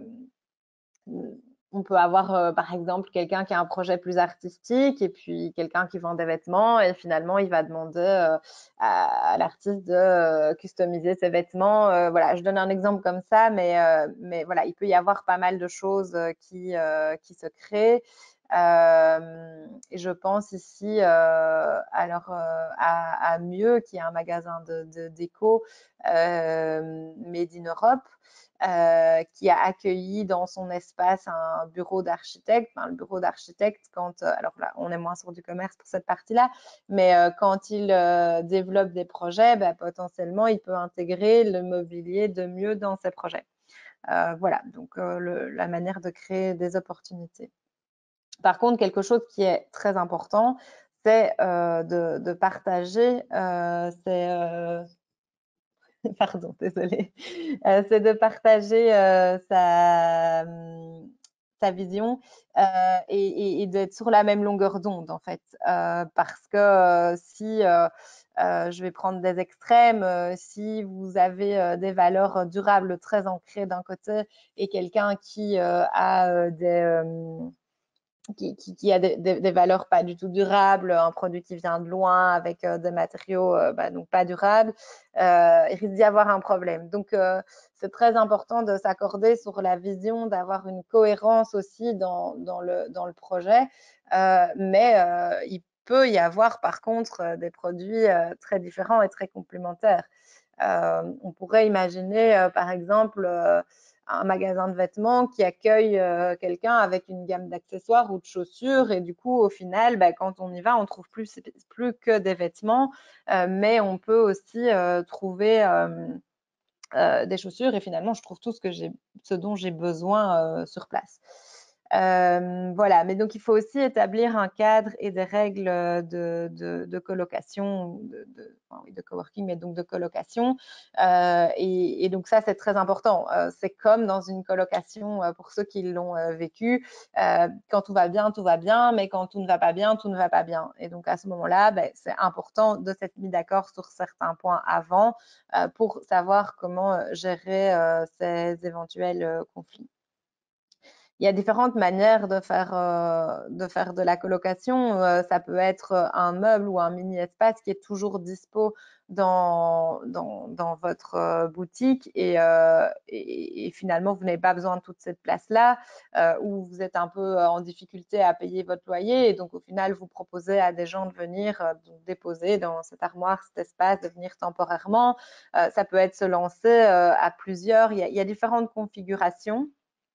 on peut avoir, euh, par exemple, quelqu'un qui a un projet plus artistique et puis quelqu'un qui vend des vêtements et finalement, il va demander euh, à, à l'artiste de euh, customiser ses vêtements. Euh, voilà, je donne un exemple comme ça, mais, euh, mais voilà, il peut y avoir pas mal de choses euh, qui, euh, qui se créent. Euh, et je pense ici euh, alors euh, à, à Mieux, qui est un magasin de, de déco euh, made in Europe. Euh, qui a accueilli dans son espace un bureau d'architecte. Enfin, le bureau d'architecte, quand, euh, alors là, on est moins sur du commerce pour cette partie-là, mais euh, quand il euh, développe des projets, bah, potentiellement, il peut intégrer le mobilier de Mieux dans ses projets. Euh, voilà, donc euh, le, la manière de créer des opportunités. Par contre, quelque chose qui est très important, c'est euh, de, de, partager euh, ces, euh, pardon, désolée, euh, c'est de partager euh, sa, sa vision euh, et, et, et d'être sur la même longueur d'onde, en fait. Euh, parce que euh, si, euh, euh, je vais prendre des extrêmes, euh, si vous avez euh, des valeurs durables très ancrées d'un côté et quelqu'un qui euh, a euh, des... Euh, qui, qui, qui, a des, des, des, valeurs pas du tout durables, un produit qui vient de loin avec euh, des matériaux euh, bah, donc pas durables, euh, il risque d'y avoir un problème. Donc, euh, c'est très important de s'accorder sur la vision, d'avoir une cohérence aussi dans, dans, le, dans le projet. Euh, mais euh, il peut y avoir par contre des produits euh, très différents et très complémentaires. Euh, on pourrait imaginer, euh, par exemple, euh, un magasin de vêtements qui accueille euh, quelqu'un avec une gamme d'accessoires ou de chaussures et du coup au final bah, quand on y va on trouve plus, plus que des vêtements euh, mais on peut aussi euh, trouver euh, euh, des chaussures et finalement je trouve tout ce, que j'ai, ce dont j'ai besoin euh, sur place. Euh, voilà, mais donc il faut aussi établir un cadre et des règles de, de, de colocation, de, de, enfin, oui, de coworking, mais donc de colocation. Euh, et, et donc ça, c'est très important. Euh, c'est comme dans une colocation euh, pour ceux qui l'ont euh, vécu. Euh, quand tout va bien, tout va bien, mais quand tout ne va pas bien, tout ne va pas bien. Et donc à ce moment-là, ben, c'est important de s'être mis d'accord sur certains points avant euh, pour savoir comment euh, gérer euh, ces éventuels euh, conflits. Il y a différentes manières de faire, euh, de faire de la colocation. Euh, ça peut être un meuble ou un mini-espace qui est toujours dispo dans, dans, dans votre euh, boutique et, euh, et, et, finalement, vous n'avez pas besoin de toute cette place-là euh, ou vous êtes un peu en difficulté à payer votre loyer et donc au final, vous proposez à des gens de venir euh, donc, déposer dans cette armoire, cet espace, de venir temporairement. Euh, ça peut être se lancer euh, à plusieurs. Il y a, il y a différentes configurations.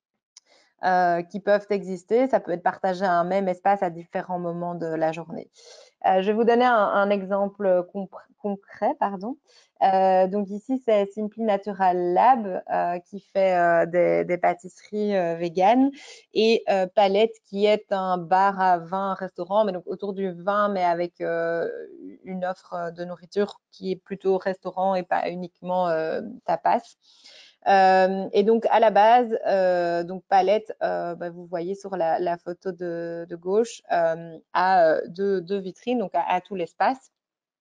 Euh, qui peuvent exister. Ça peut être partagé à un même espace à différents moments de la journée. Euh, je vais vous donner un, un exemple concret. Pardon. Euh, donc ici, c'est Simply Natural Lab euh, qui fait euh, des, des pâtisseries euh, véganes et euh, Palette qui est un bar à vin restaurant, mais donc autour du vin, mais avec euh, une offre de nourriture qui est plutôt restaurant et pas uniquement euh, tapas. Euh, et donc à la base, euh, donc Palette, euh, bah, vous voyez sur la, la photo de, de gauche, euh, a deux, deux vitrines, donc à, à tout l'espace.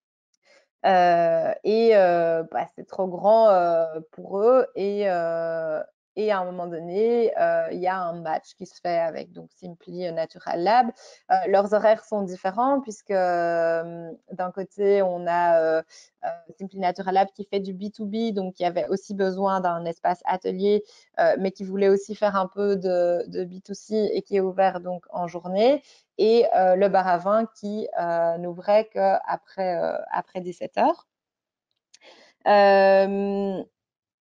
Euh, et euh, bah, c'est trop grand euh, pour eux et, euh, et à un moment donné euh, il y a un match qui se fait avec donc Simply Natural Lab. Euh, leurs horaires sont différents puisque euh, d'un côté on a euh, euh, Simply Natural Lab qui fait du B deux B, donc qui avait aussi besoin d'un espace atelier euh, mais qui voulait aussi faire un peu de, de B deux C et qui est ouvert donc en journée, et euh, le bar à vin qui euh, n'ouvrait qu'après euh, après dix-sept heures. Euh,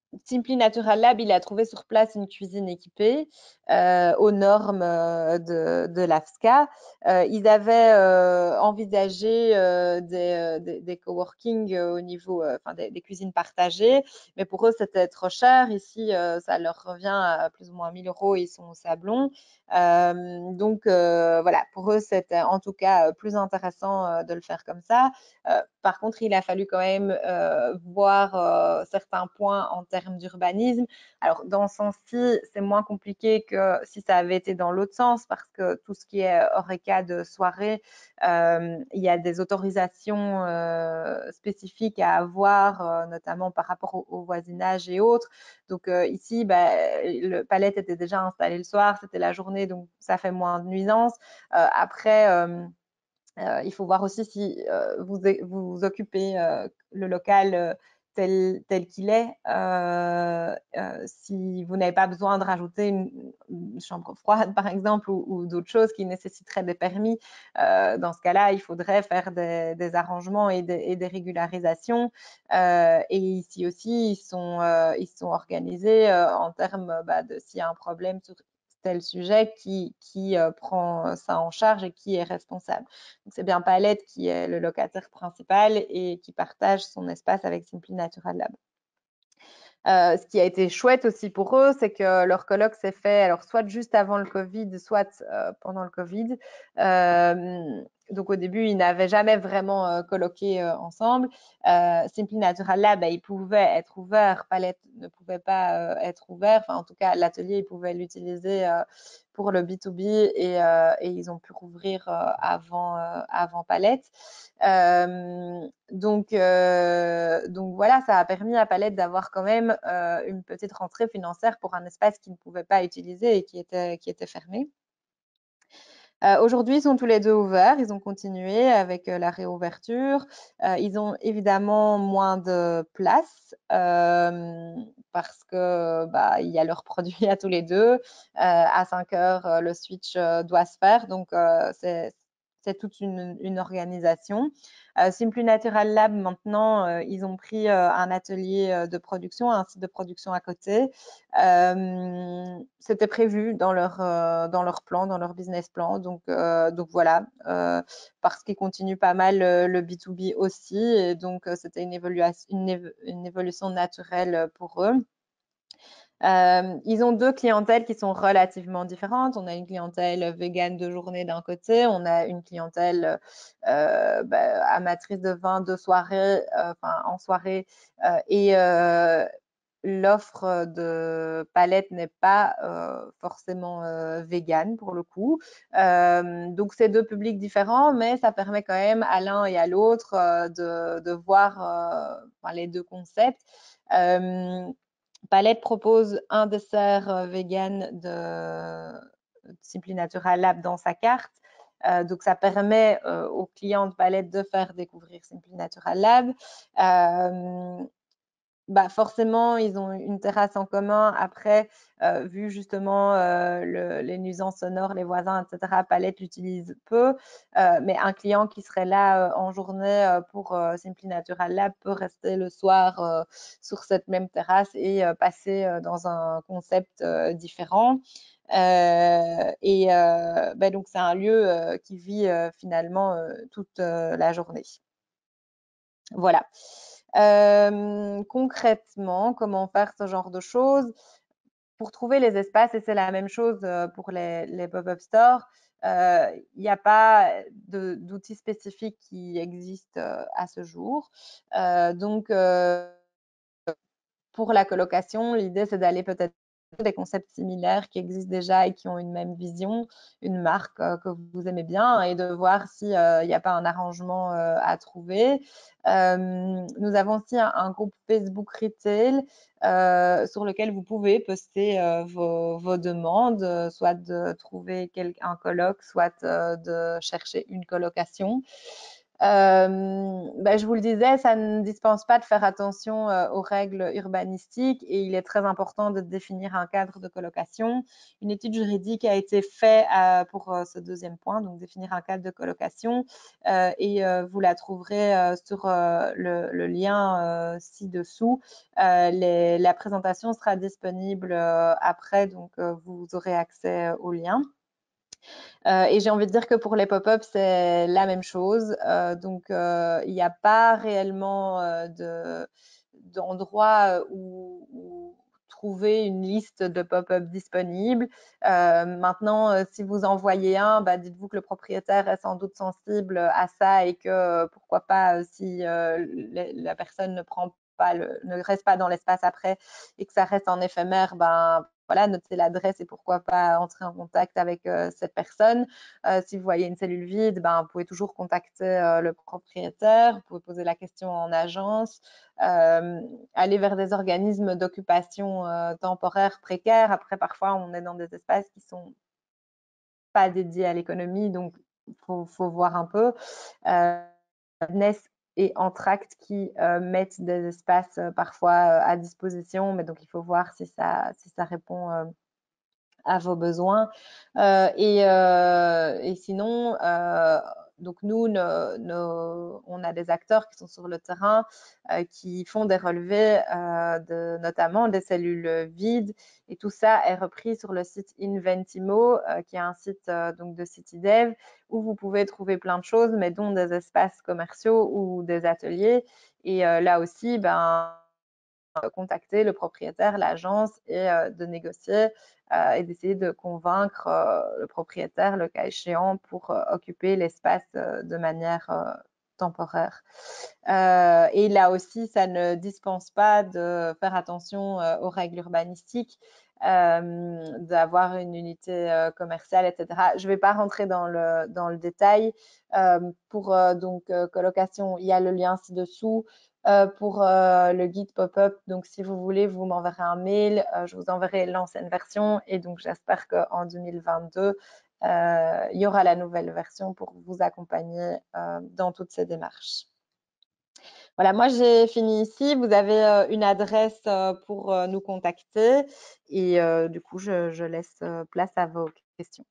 Simply Natural Lab, il a trouvé sur place une cuisine équipée euh, aux normes euh, de, de l'AFSCA. Euh, ils avaient euh, envisagé euh, des, des, des coworking euh, au niveau, euh, enfin des, des cuisines partagées, mais pour eux c'était trop cher. Ici, euh, ça leur revient à plus ou moins mille euros. Ils sont au Sablon, euh, donc euh, voilà, pour eux c'était en tout cas plus intéressant euh, de le faire comme ça. Euh, par contre, il a fallu quand même euh, voir euh, certains points en termes d'urbanisme. Alors, dans ce sens-ci, c'est moins compliqué que si ça avait été dans l'autre sens, parce que tout ce qui est horeca de soirée, euh, il y a des autorisations euh, spécifiques à avoir, euh, notamment par rapport au, au, voisinage et autres. Donc euh, ici, bah, le palette était déjà installé le soir, c'était la journée, donc ça fait moins de nuisances. Euh, après, euh, euh, il faut voir aussi si euh, vous, vous occupez euh, le local euh, tel, tel qu'il est, euh, euh, si vous n'avez pas besoin de rajouter une, une chambre froide, par exemple, ou, ou d'autres choses qui nécessiteraient des permis. Euh, dans ce cas-là, il faudrait faire des, des arrangements et des, et des régularisations. Euh, et ici aussi, ils sont, euh, ils sont organisés euh, en termes bah, de s'il y a un problème sur tel sujet, qui, qui euh, prend ça en charge et qui est responsable. C'est bien Palette qui est le locataire principal et qui partage son espace avec Simply Natural Lab. Euh, ce qui a été chouette aussi pour eux, c'est que leur colloque s'est fait alors soit juste avant le Covid, soit euh, pendant le Covid. Euh, donc au début, ils n'avaient jamais vraiment euh, colloqué euh, ensemble. Euh, Simply Natural Lab, bah, il pouvait être ouvert, Palette ne pouvait pas euh, être ouvert. Enfin, en tout cas, l'atelier, ils pouvaient l'utiliser euh, pour le B deux B et, euh, et ils ont pu rouvrir euh, avant, euh, avant Palette. Euh, donc, euh, donc voilà, ça a permis à Palette d'avoir quand même euh, une petite rentrée financière pour un espace qu'ils ne pouvaient pas utiliser et qui était, qui était fermé. Euh, Aujourd'hui, ils sont tous les deux ouverts. Ils ont continué avec euh, la réouverture. Euh, ils ont évidemment moins de place euh, parce que bah, il y a leurs produits à tous les deux. Euh, à cinq heures, euh, le switch euh, doit se faire. Donc, euh, c'est c'est toute une, une organisation. Euh, Simply Natural Lab, maintenant, euh, ils ont pris euh, un atelier euh, de production, un site de production à côté. Euh, C'était prévu dans leur, euh, dans leur plan, dans leur business plan. Donc, euh, donc voilà, euh, parce qu'ils continuent pas mal euh, le B deux B aussi. Et donc, euh, c'était une, une, évo une évolution naturelle pour eux. Euh, ils ont deux clientèles qui sont relativement différentes. On a une clientèle végane de journée d'un côté, on a une clientèle euh, bah, amatrice de vin de soirée, euh, enfin en soirée, euh, et euh, l'offre de Palette n'est pas euh, forcément euh, végane pour le coup. Euh, donc c'est deux publics différents, mais ça permet quand même à l'un et à l'autre euh, de, de voir euh, enfin, les deux concepts. Euh, Palette propose un dessert euh, vegan de Simply Natural Lab dans sa carte. Euh, donc, ça permet euh, aux clients de Palette de faire découvrir Simply Natural Lab. Euh, bah forcément, ils ont une terrasse en commun. Après, euh, vu justement euh, le, les nuisances sonores, les voisins, et cetera, Palette l'utilise peu. Euh, mais un client qui serait là euh, en journée euh, pour euh, Simply Natural Lab peut rester le soir euh, sur cette même terrasse et euh, passer euh, dans un concept euh, différent. Euh, et euh, bah, donc, c'est un lieu euh, qui vit euh, finalement euh, toute euh, la journée. Voilà. Euh, concrètement, comment faire ce genre de choses? Pour trouver les espaces, et c'est la même chose euh, pour les, les pop-up stores, euh, il n'y a pas d'outils spécifiques qui existent euh, à ce jour. Euh, donc, euh, pour la colocation, l'idée, c'est d'aller peut-être des concepts similaires qui existent déjà et qui ont une même vision, une marque euh, que vous aimez bien, et de voir s'il euh, n'y a pas un arrangement euh, à trouver. Euh, nous avons aussi un, un groupe Facebook Retail euh, sur lequel vous pouvez poster euh, vos, vos, demandes, euh, soit de trouver quel, un coloc, soit euh, de chercher une colocation. Euh, ben, je vous le disais, ça ne dispense pas de faire attention euh, aux règles urbanistiques et il est très important de définir un cadre de colocation. Une étude juridique a été faite euh, pour euh, ce deuxième point, donc définir un cadre de colocation, euh, et euh, vous la trouverez euh, sur euh, le, le, lien euh, ci-dessous. Euh, les, la présentation sera disponible euh, après, donc euh, vous aurez accès au lien. Euh, et j'ai envie de dire que pour les pop-up, c'est la même chose. Euh, donc, euh, il n'y a pas réellement euh, de, d'endroit où, où trouver une liste de pop-up disponibles. Euh, maintenant, euh, si vous envoyez un, bah, dites-vous que le propriétaire est sans doute sensible à ça et que pourquoi pas, si euh, la personne ne prend pas le, ne reste pas dans l'espace après et que ça reste en éphémère, ben voilà, notez l'adresse et pourquoi pas entrer en contact avec euh, cette personne. Euh, si vous voyez une cellule vide, ben, vous pouvez toujours contacter euh, le propriétaire, vous pouvez poser la question en agence, euh, aller vers des organismes d'occupation euh, temporaire précaire. Après, parfois, on est dans des espaces qui sont pas dédiés à l'économie, donc il faut, faut, voir un peu. Euh, N E S et Entracte qui euh, mettent des espaces euh, parfois euh, à disposition, mais donc il faut voir si ça, si ça répond euh, à vos besoins. Euh, et, euh, et, sinon, euh, donc nous, nos, nos, on a des acteurs qui sont sur le terrain, euh, qui font des relevés, euh, de, notamment des cellules vides. Et tout ça est repris sur le site Inventimo, euh, qui est un site euh, donc de CityDev, où vous pouvez trouver plein de choses, mais dont des espaces commerciaux ou des ateliers. Et euh, là aussi, ben, contacter le propriétaire, l'agence et euh, de négocier euh, et d'essayer de convaincre euh, le propriétaire, le cas échéant, pour euh, occuper l'espace euh, de manière euh, temporaire. Euh, et là aussi, ça ne dispense pas de faire attention euh, aux règles urbanistiques, euh, d'avoir une unité euh, commerciale, et cetera. Je ne vais pas rentrer dans le, dans le détail. Euh, pour euh, donc euh, colocation, il y a le lien ci-dessous. Euh, pour euh, le guide pop-up, donc si vous voulez, vous m'enverrez un mail, euh, je vous enverrai l'ancienne version et donc j'espère qu'en deux mille vingt-deux, euh, il y aura la nouvelle version pour vous accompagner euh, dans toutes ces démarches. Voilà, moi j'ai fini ici. Vous avez euh, une adresse euh, pour euh, nous contacter et euh, du coup, je, je laisse euh, place à vos questions.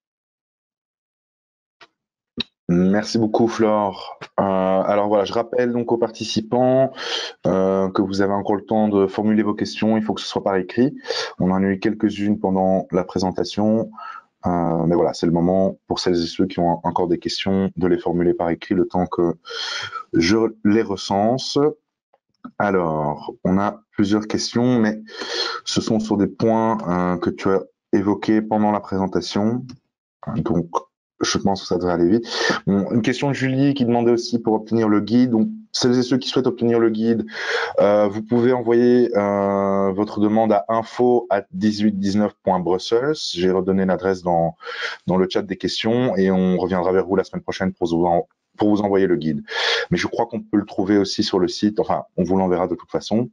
Merci beaucoup, Flore. Euh, alors voilà, je rappelle donc aux participants euh, que vous avez encore le temps de formuler vos questions. Il faut que ce soit par écrit. On en a eu quelques-unes pendant la présentation. Euh, mais voilà, c'est le moment pour celles et ceux qui ont encore des questions de les formuler par écrit le temps que je les recense. Alors, on a plusieurs questions, mais ce sont sur des points euh, que tu as évoqués pendant la présentation. Donc, je pense que ça devrait aller vite. Bon, une question de Julie qui demandait aussi pour obtenir le guide. Donc, celles et ceux qui souhaitent obtenir le guide, euh, vous pouvez envoyer euh, votre demande à info arobase dix-huit dix-neuf point brussels. J'ai redonné l'adresse dans, dans le chat des questions et on reviendra vers vous la semaine prochaine pour vous, en, pour vous envoyer le guide. Mais je crois qu'on peut le trouver aussi sur le site. Enfin, on vous l'enverra de toute façon.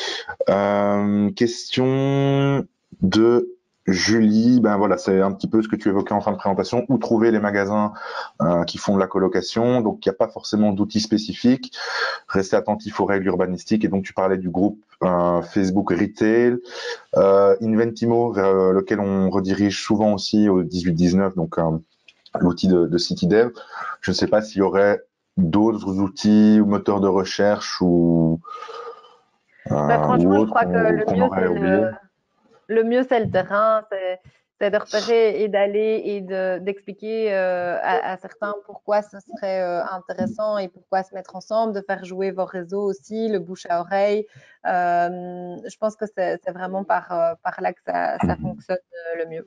Euh, question de Julie, ben voilà, c'est un petit peu ce que tu évoquais en fin de présentation, où trouver les magasins euh, qui font de la colocation. Donc, il n'y a pas forcément d'outils spécifiques. Restez attentif aux règles urbanistiques. Et donc, tu parlais du groupe euh, Facebook Retail, euh, Inventimo, vers lequel on redirige souvent aussi au dix-huit dix-neuf, donc euh, l'outil de, de CityDev. Je ne sais pas s'il y aurait d'autres outils ou moteurs de recherche ou, euh, Bah, ou franchement, je autres crois que qu'on le qu'on mieux, aurait c'est oublié. le, le mieux, c'est le terrain, c'est c'est de repérer et d'aller et de d'expliquer euh, à, à certains pourquoi ce serait euh, intéressant et pourquoi se mettre ensemble, de faire jouer vos réseaux aussi, le bouche à oreille. Euh, je pense que c'est c'est vraiment par, euh, par là que ça, ça fonctionne euh, le mieux.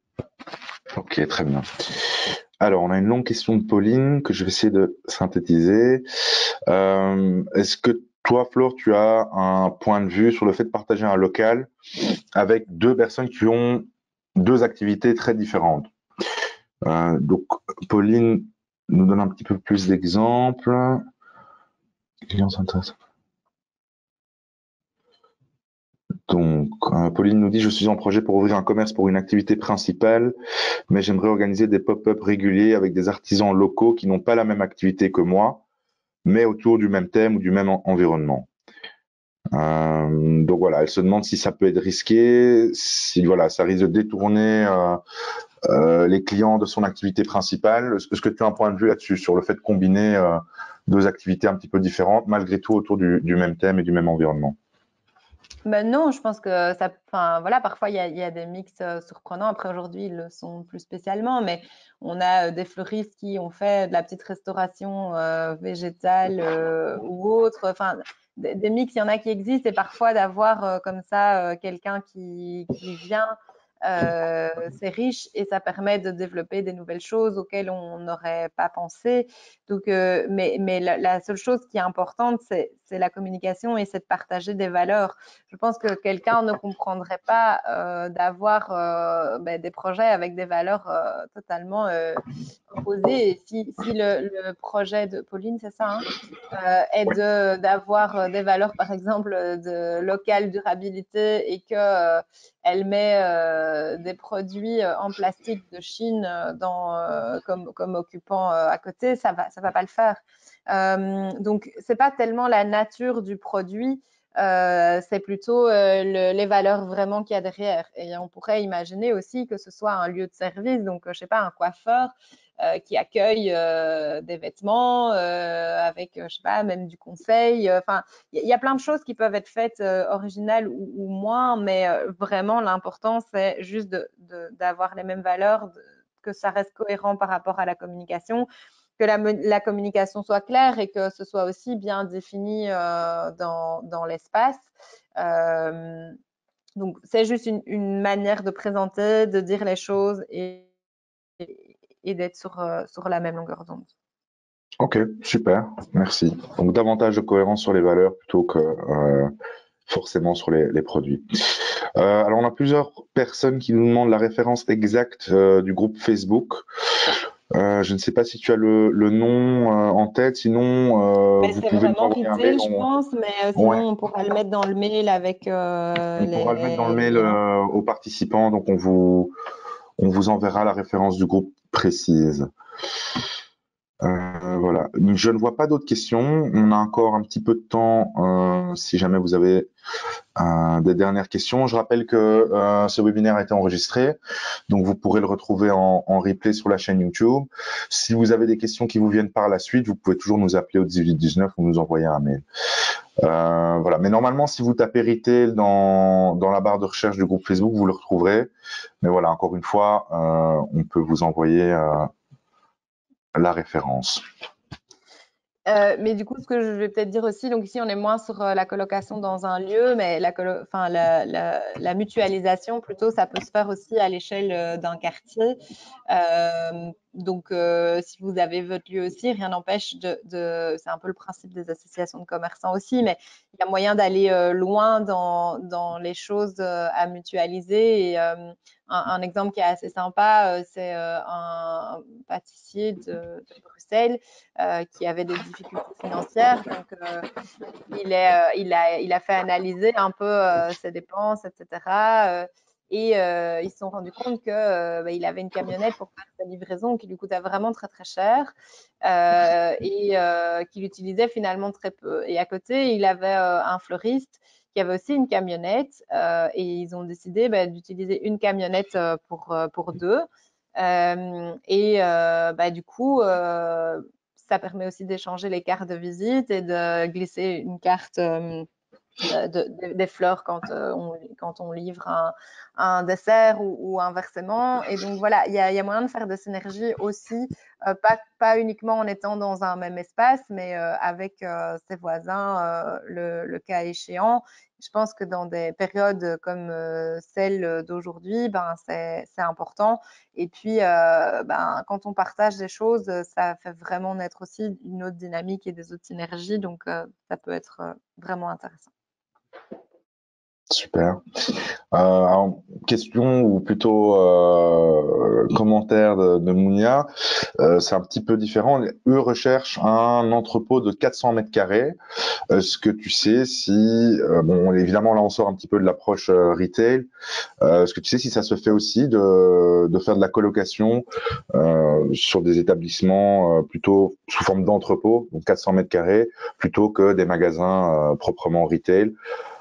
Ok, très bien. Alors, on a une longue question de Pauline que je vais essayer de synthétiser. Euh, Est-ce que toi, Flore, tu as un point de vue sur le fait de partager un local avec deux personnes qui ont deux activités très différentes? euh, Donc, Pauline nous donne un petit peu plus d'exemples. Clients s'intéressent. Donc, euh, Pauline nous dit, je suis en projet pour ouvrir un commerce pour une activité principale, mais j'aimerais organiser des pop-up réguliers avec des artisans locaux qui n'ont pas la même activité que moi, mais autour du même thème ou du même en environnement. Euh, donc voilà, elle se demande si ça peut être risqué, si voilà, ça risque de détourner euh, euh, les clients de son activité principale. Est-ce que tu as un point de vue là-dessus, sur le fait de combiner euh, deux activités un petit peu différentes, malgré tout autour du, du même thème et du même environnement? Ben non, je pense que ça, enfin voilà, parfois il y a, il y a des mix euh, surprenants. Après aujourd'hui, ils le sont plus spécialement, mais on a euh, des fleuristes qui ont fait de la petite restauration euh, végétale euh, ou autre. Enfin, des, des mix, il y en a qui existent et parfois d'avoir euh, comme ça euh, quelqu'un qui, qui vient, euh, c'est riche et ça permet de développer des nouvelles choses auxquelles on n'aurait pas pensé. Donc, euh, mais, mais la, la seule chose qui est importante, c'est c'est la communication et c'est de partager des valeurs. Je pense que quelqu'un ne comprendrait pas euh, d'avoir euh, ben, des projets avec des valeurs euh, totalement euh, opposées. Et si, si le, le projet de Pauline, c'est ça, hein, euh, est de d'avoir des valeurs, par exemple, de locale durabilité et que euh, elle met euh, des produits en plastique de Chine dans, euh, comme, comme occupant euh, à côté, ça va, ça va pas le faire. Euh, donc, c'est pas tellement la nature du produit, euh, c'est plutôt euh, le, les valeurs vraiment qu'il y a derrière. Et on pourrait imaginer aussi que ce soit un lieu de service, donc je sais pas, un coiffeur euh, qui accueille euh, des vêtements euh, avec, je sais pas, même du conseil. Enfin, il y a plein de choses qui peuvent être faites euh, originales ou, ou moins, mais euh, vraiment l'important c'est juste d'avoir les mêmes valeurs, de, que ça reste cohérent par rapport à la communication, que la, la, communication soit claire et que ce soit aussi bien défini euh, dans, dans l'espace. Euh, donc, c'est juste une, une, manière de présenter, de dire les choses et, et, et d'être sur, euh, sur la même longueur d'onde. Ok, super, merci. Donc davantage de cohérence sur les valeurs plutôt que euh, forcément sur les, les produits. Euh, alors on a plusieurs personnes qui nous demandent la référence exacte euh, du groupe Facebook. Euh, je ne sais pas si tu as le, le nom euh, en tête, sinon euh, vous C'est pouvez nous vraiment envoyer un mail. retail, je On... pense, mais euh, Ouais, sinon on pourra le mettre dans le mail avec euh, on pourra le mettre dans le les, mail les... euh, aux participants, donc on vous, on vous enverra la référence du groupe précise. Euh, voilà. Je ne vois pas d'autres questions. On a encore un petit peu de temps euh, si jamais vous avez euh, des dernières questions. Je rappelle que euh, ce webinaire a été enregistré, donc vous pourrez le retrouver en, en replay sur la chaîne YouTube. Si vous avez des questions qui vous viennent par la suite, vous pouvez toujours nous appeler au dix-huit dix-neuf ou nous envoyer un mail. Euh, voilà. Mais normalement, si vous tapez Retail dans, dans la barre de recherche du groupe Facebook, vous le retrouverez. Mais voilà, encore une fois, euh, on peut vous envoyer euh, la référence. Euh, mais du coup, ce que je vais peut-être dire aussi, donc ici on est moins sur euh, la colocation dans un lieu, mais la, enfin, la, la, la, mutualisation plutôt, ça peut se faire aussi à l'échelle euh, d'un quartier. Euh, donc, euh, si vous avez votre lieu aussi, rien n'empêche de, de c'est un peu le principe des associations de commerçants aussi, mais il y a moyen d'aller euh, loin dans, dans les choses euh, à mutualiser. Et euh, un, un exemple qui est assez sympa, euh, c'est euh, un pâtissier de, de Bruxelles euh, qui avait des difficultés financières. Donc, euh, il, est, euh, il, a, il a fait analyser un peu euh, ses dépenses, et cetera. Euh, et euh, ils se sont rendus compte qu'il euh, bah, avait une camionnette pour faire sa livraison qui lui coûtait vraiment très, très cher euh, et euh, qu'il utilisait finalement très peu. Et à côté, il avait euh, un fleuriste qui avait aussi une camionnette euh, et ils ont décidé bah, d'utiliser une camionnette euh, pour, pour deux. Euh, et euh, bah, du coup, euh, ça permet aussi d'échanger les cartes de visite et de glisser une carte euh, de, de, des fleurs quand, euh, on, quand on livre un, un dessert ou, ou inversement. Et donc voilà, il y a, y a moyen de faire des synergies aussi, euh, pas, pas uniquement en étant dans un même espace, mais euh, avec euh, ses voisins, euh, le, le cas échéant. Je pense que dans des périodes comme euh, celle d'aujourd'hui, ben, c'est important. Et puis, euh, ben, quand on partage des choses, ça fait vraiment naître aussi une autre dynamique et des autres synergies. Donc, euh, ça peut être euh, vraiment intéressant. Super. Euh, alors, question ou plutôt euh, commentaire de, de Mounia, euh, c'est un petit peu différent. Eux recherchent un entrepôt de quatre cents mètres carrés. Est-ce que tu sais si, euh, bon, évidemment là on sort un petit peu de l'approche euh, retail, euh, est-ce que tu sais si ça se fait aussi de, de faire de la colocation euh, sur des établissements euh, plutôt sous forme d'entrepôt, donc quatre cents mètres carrés, plutôt que des magasins euh, proprement retail?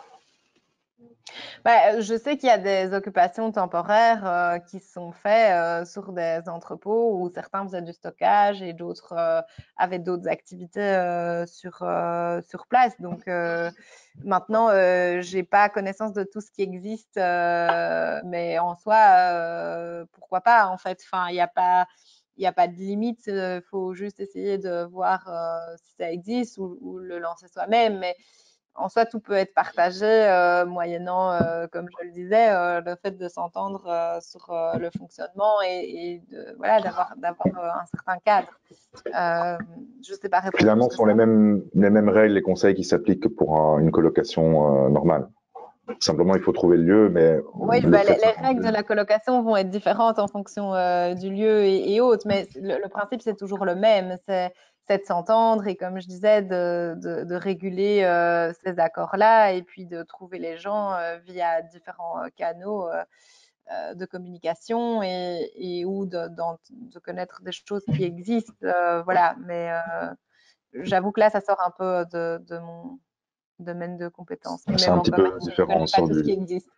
Bah, je sais qu'il y a des occupations temporaires euh, qui sont faites euh, sur des entrepôts où certains faisaient du stockage et d'autres euh, avaient d'autres activités euh, sur, euh, sur place. Donc euh, maintenant, euh, j'ai pas connaissance de tout ce qui existe, euh, mais en soi, euh, pourquoi pas en fait. Enfin, il n'y a pas il n'y a pas de limite, il faut juste essayer de voir euh, si ça existe ou, ou le lancer soi-même. Mais en soi, tout peut être partagé euh, moyennant, euh, comme je le disais, euh, le fait de s'entendre euh, sur euh, le fonctionnement et, et de, voilà, d'avoir, d'avoir euh, un certain cadre. Euh, je ne sais pas répondre plus Finalement, ce que sont les ça. mêmes, les mêmes règles, les conseils qui s'appliquent que pour un- une colocation euh, normale. Simplement, il faut trouver le lieu, mais Oui, le bah, fait les, de les règles de s'entendre. la colocation vont être différentes en fonction euh, du lieu et, et autres, mais le, le principe, c'est toujours le même. C'est, c'est de s'entendre et, comme je disais, de, de, de réguler euh, ces accords-là et puis de trouver les gens euh, via différents euh, canaux euh, euh, de communication et, et ou de, d'en- de connaître des choses qui existent. Euh, voilà, mais euh, j'avoue que là, ça sort un peu de, de mon domaine de compétences. Et C'est même un en petit peu commerce, je ne différent connais pas sur tout ce qui du. existe.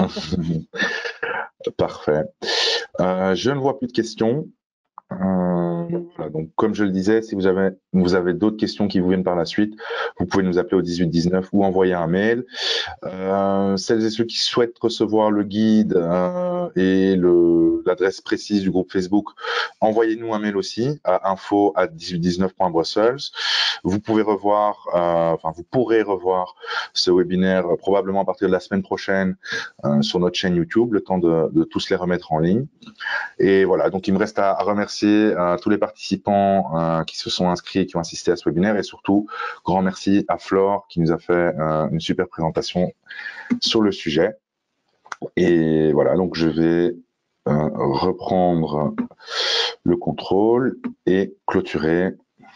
Parfait. Euh, je ne vois plus de questions. Euh, voilà, donc, comme je le disais, si vous avez, vous avez d'autres questions qui vous viennent par la suite, vous pouvez nous appeler au dix-huit dix-neuf ou envoyer un mail. Euh, celles et ceux qui souhaitent recevoir le guide euh, et le, l'adresse précise du groupe Facebook, envoyez-nous un mail aussi à info arobase dix-huit dix-neuf point brussels. Vous pouvez revoir, euh, enfin vous pourrez revoir ce webinaire euh, probablement à partir de la semaine prochaine euh, sur notre chaîne YouTube, le temps de, de tous les remettre en ligne. Et voilà, donc il me reste à, à remercier euh, tous les participants euh, qui se sont inscrits, qui ont assisté à ce webinaire, et surtout, grand merci à Flore qui nous a fait euh, une super présentation sur le sujet. Et voilà, donc je vais euh, reprendre le contrôle et clôturer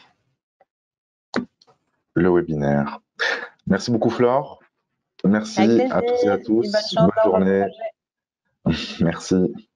le webinaire. Merci beaucoup Flore. Avec Merci à tous et à plaisir et bonne tous. chance Bonne dans votre journée. projet. Merci.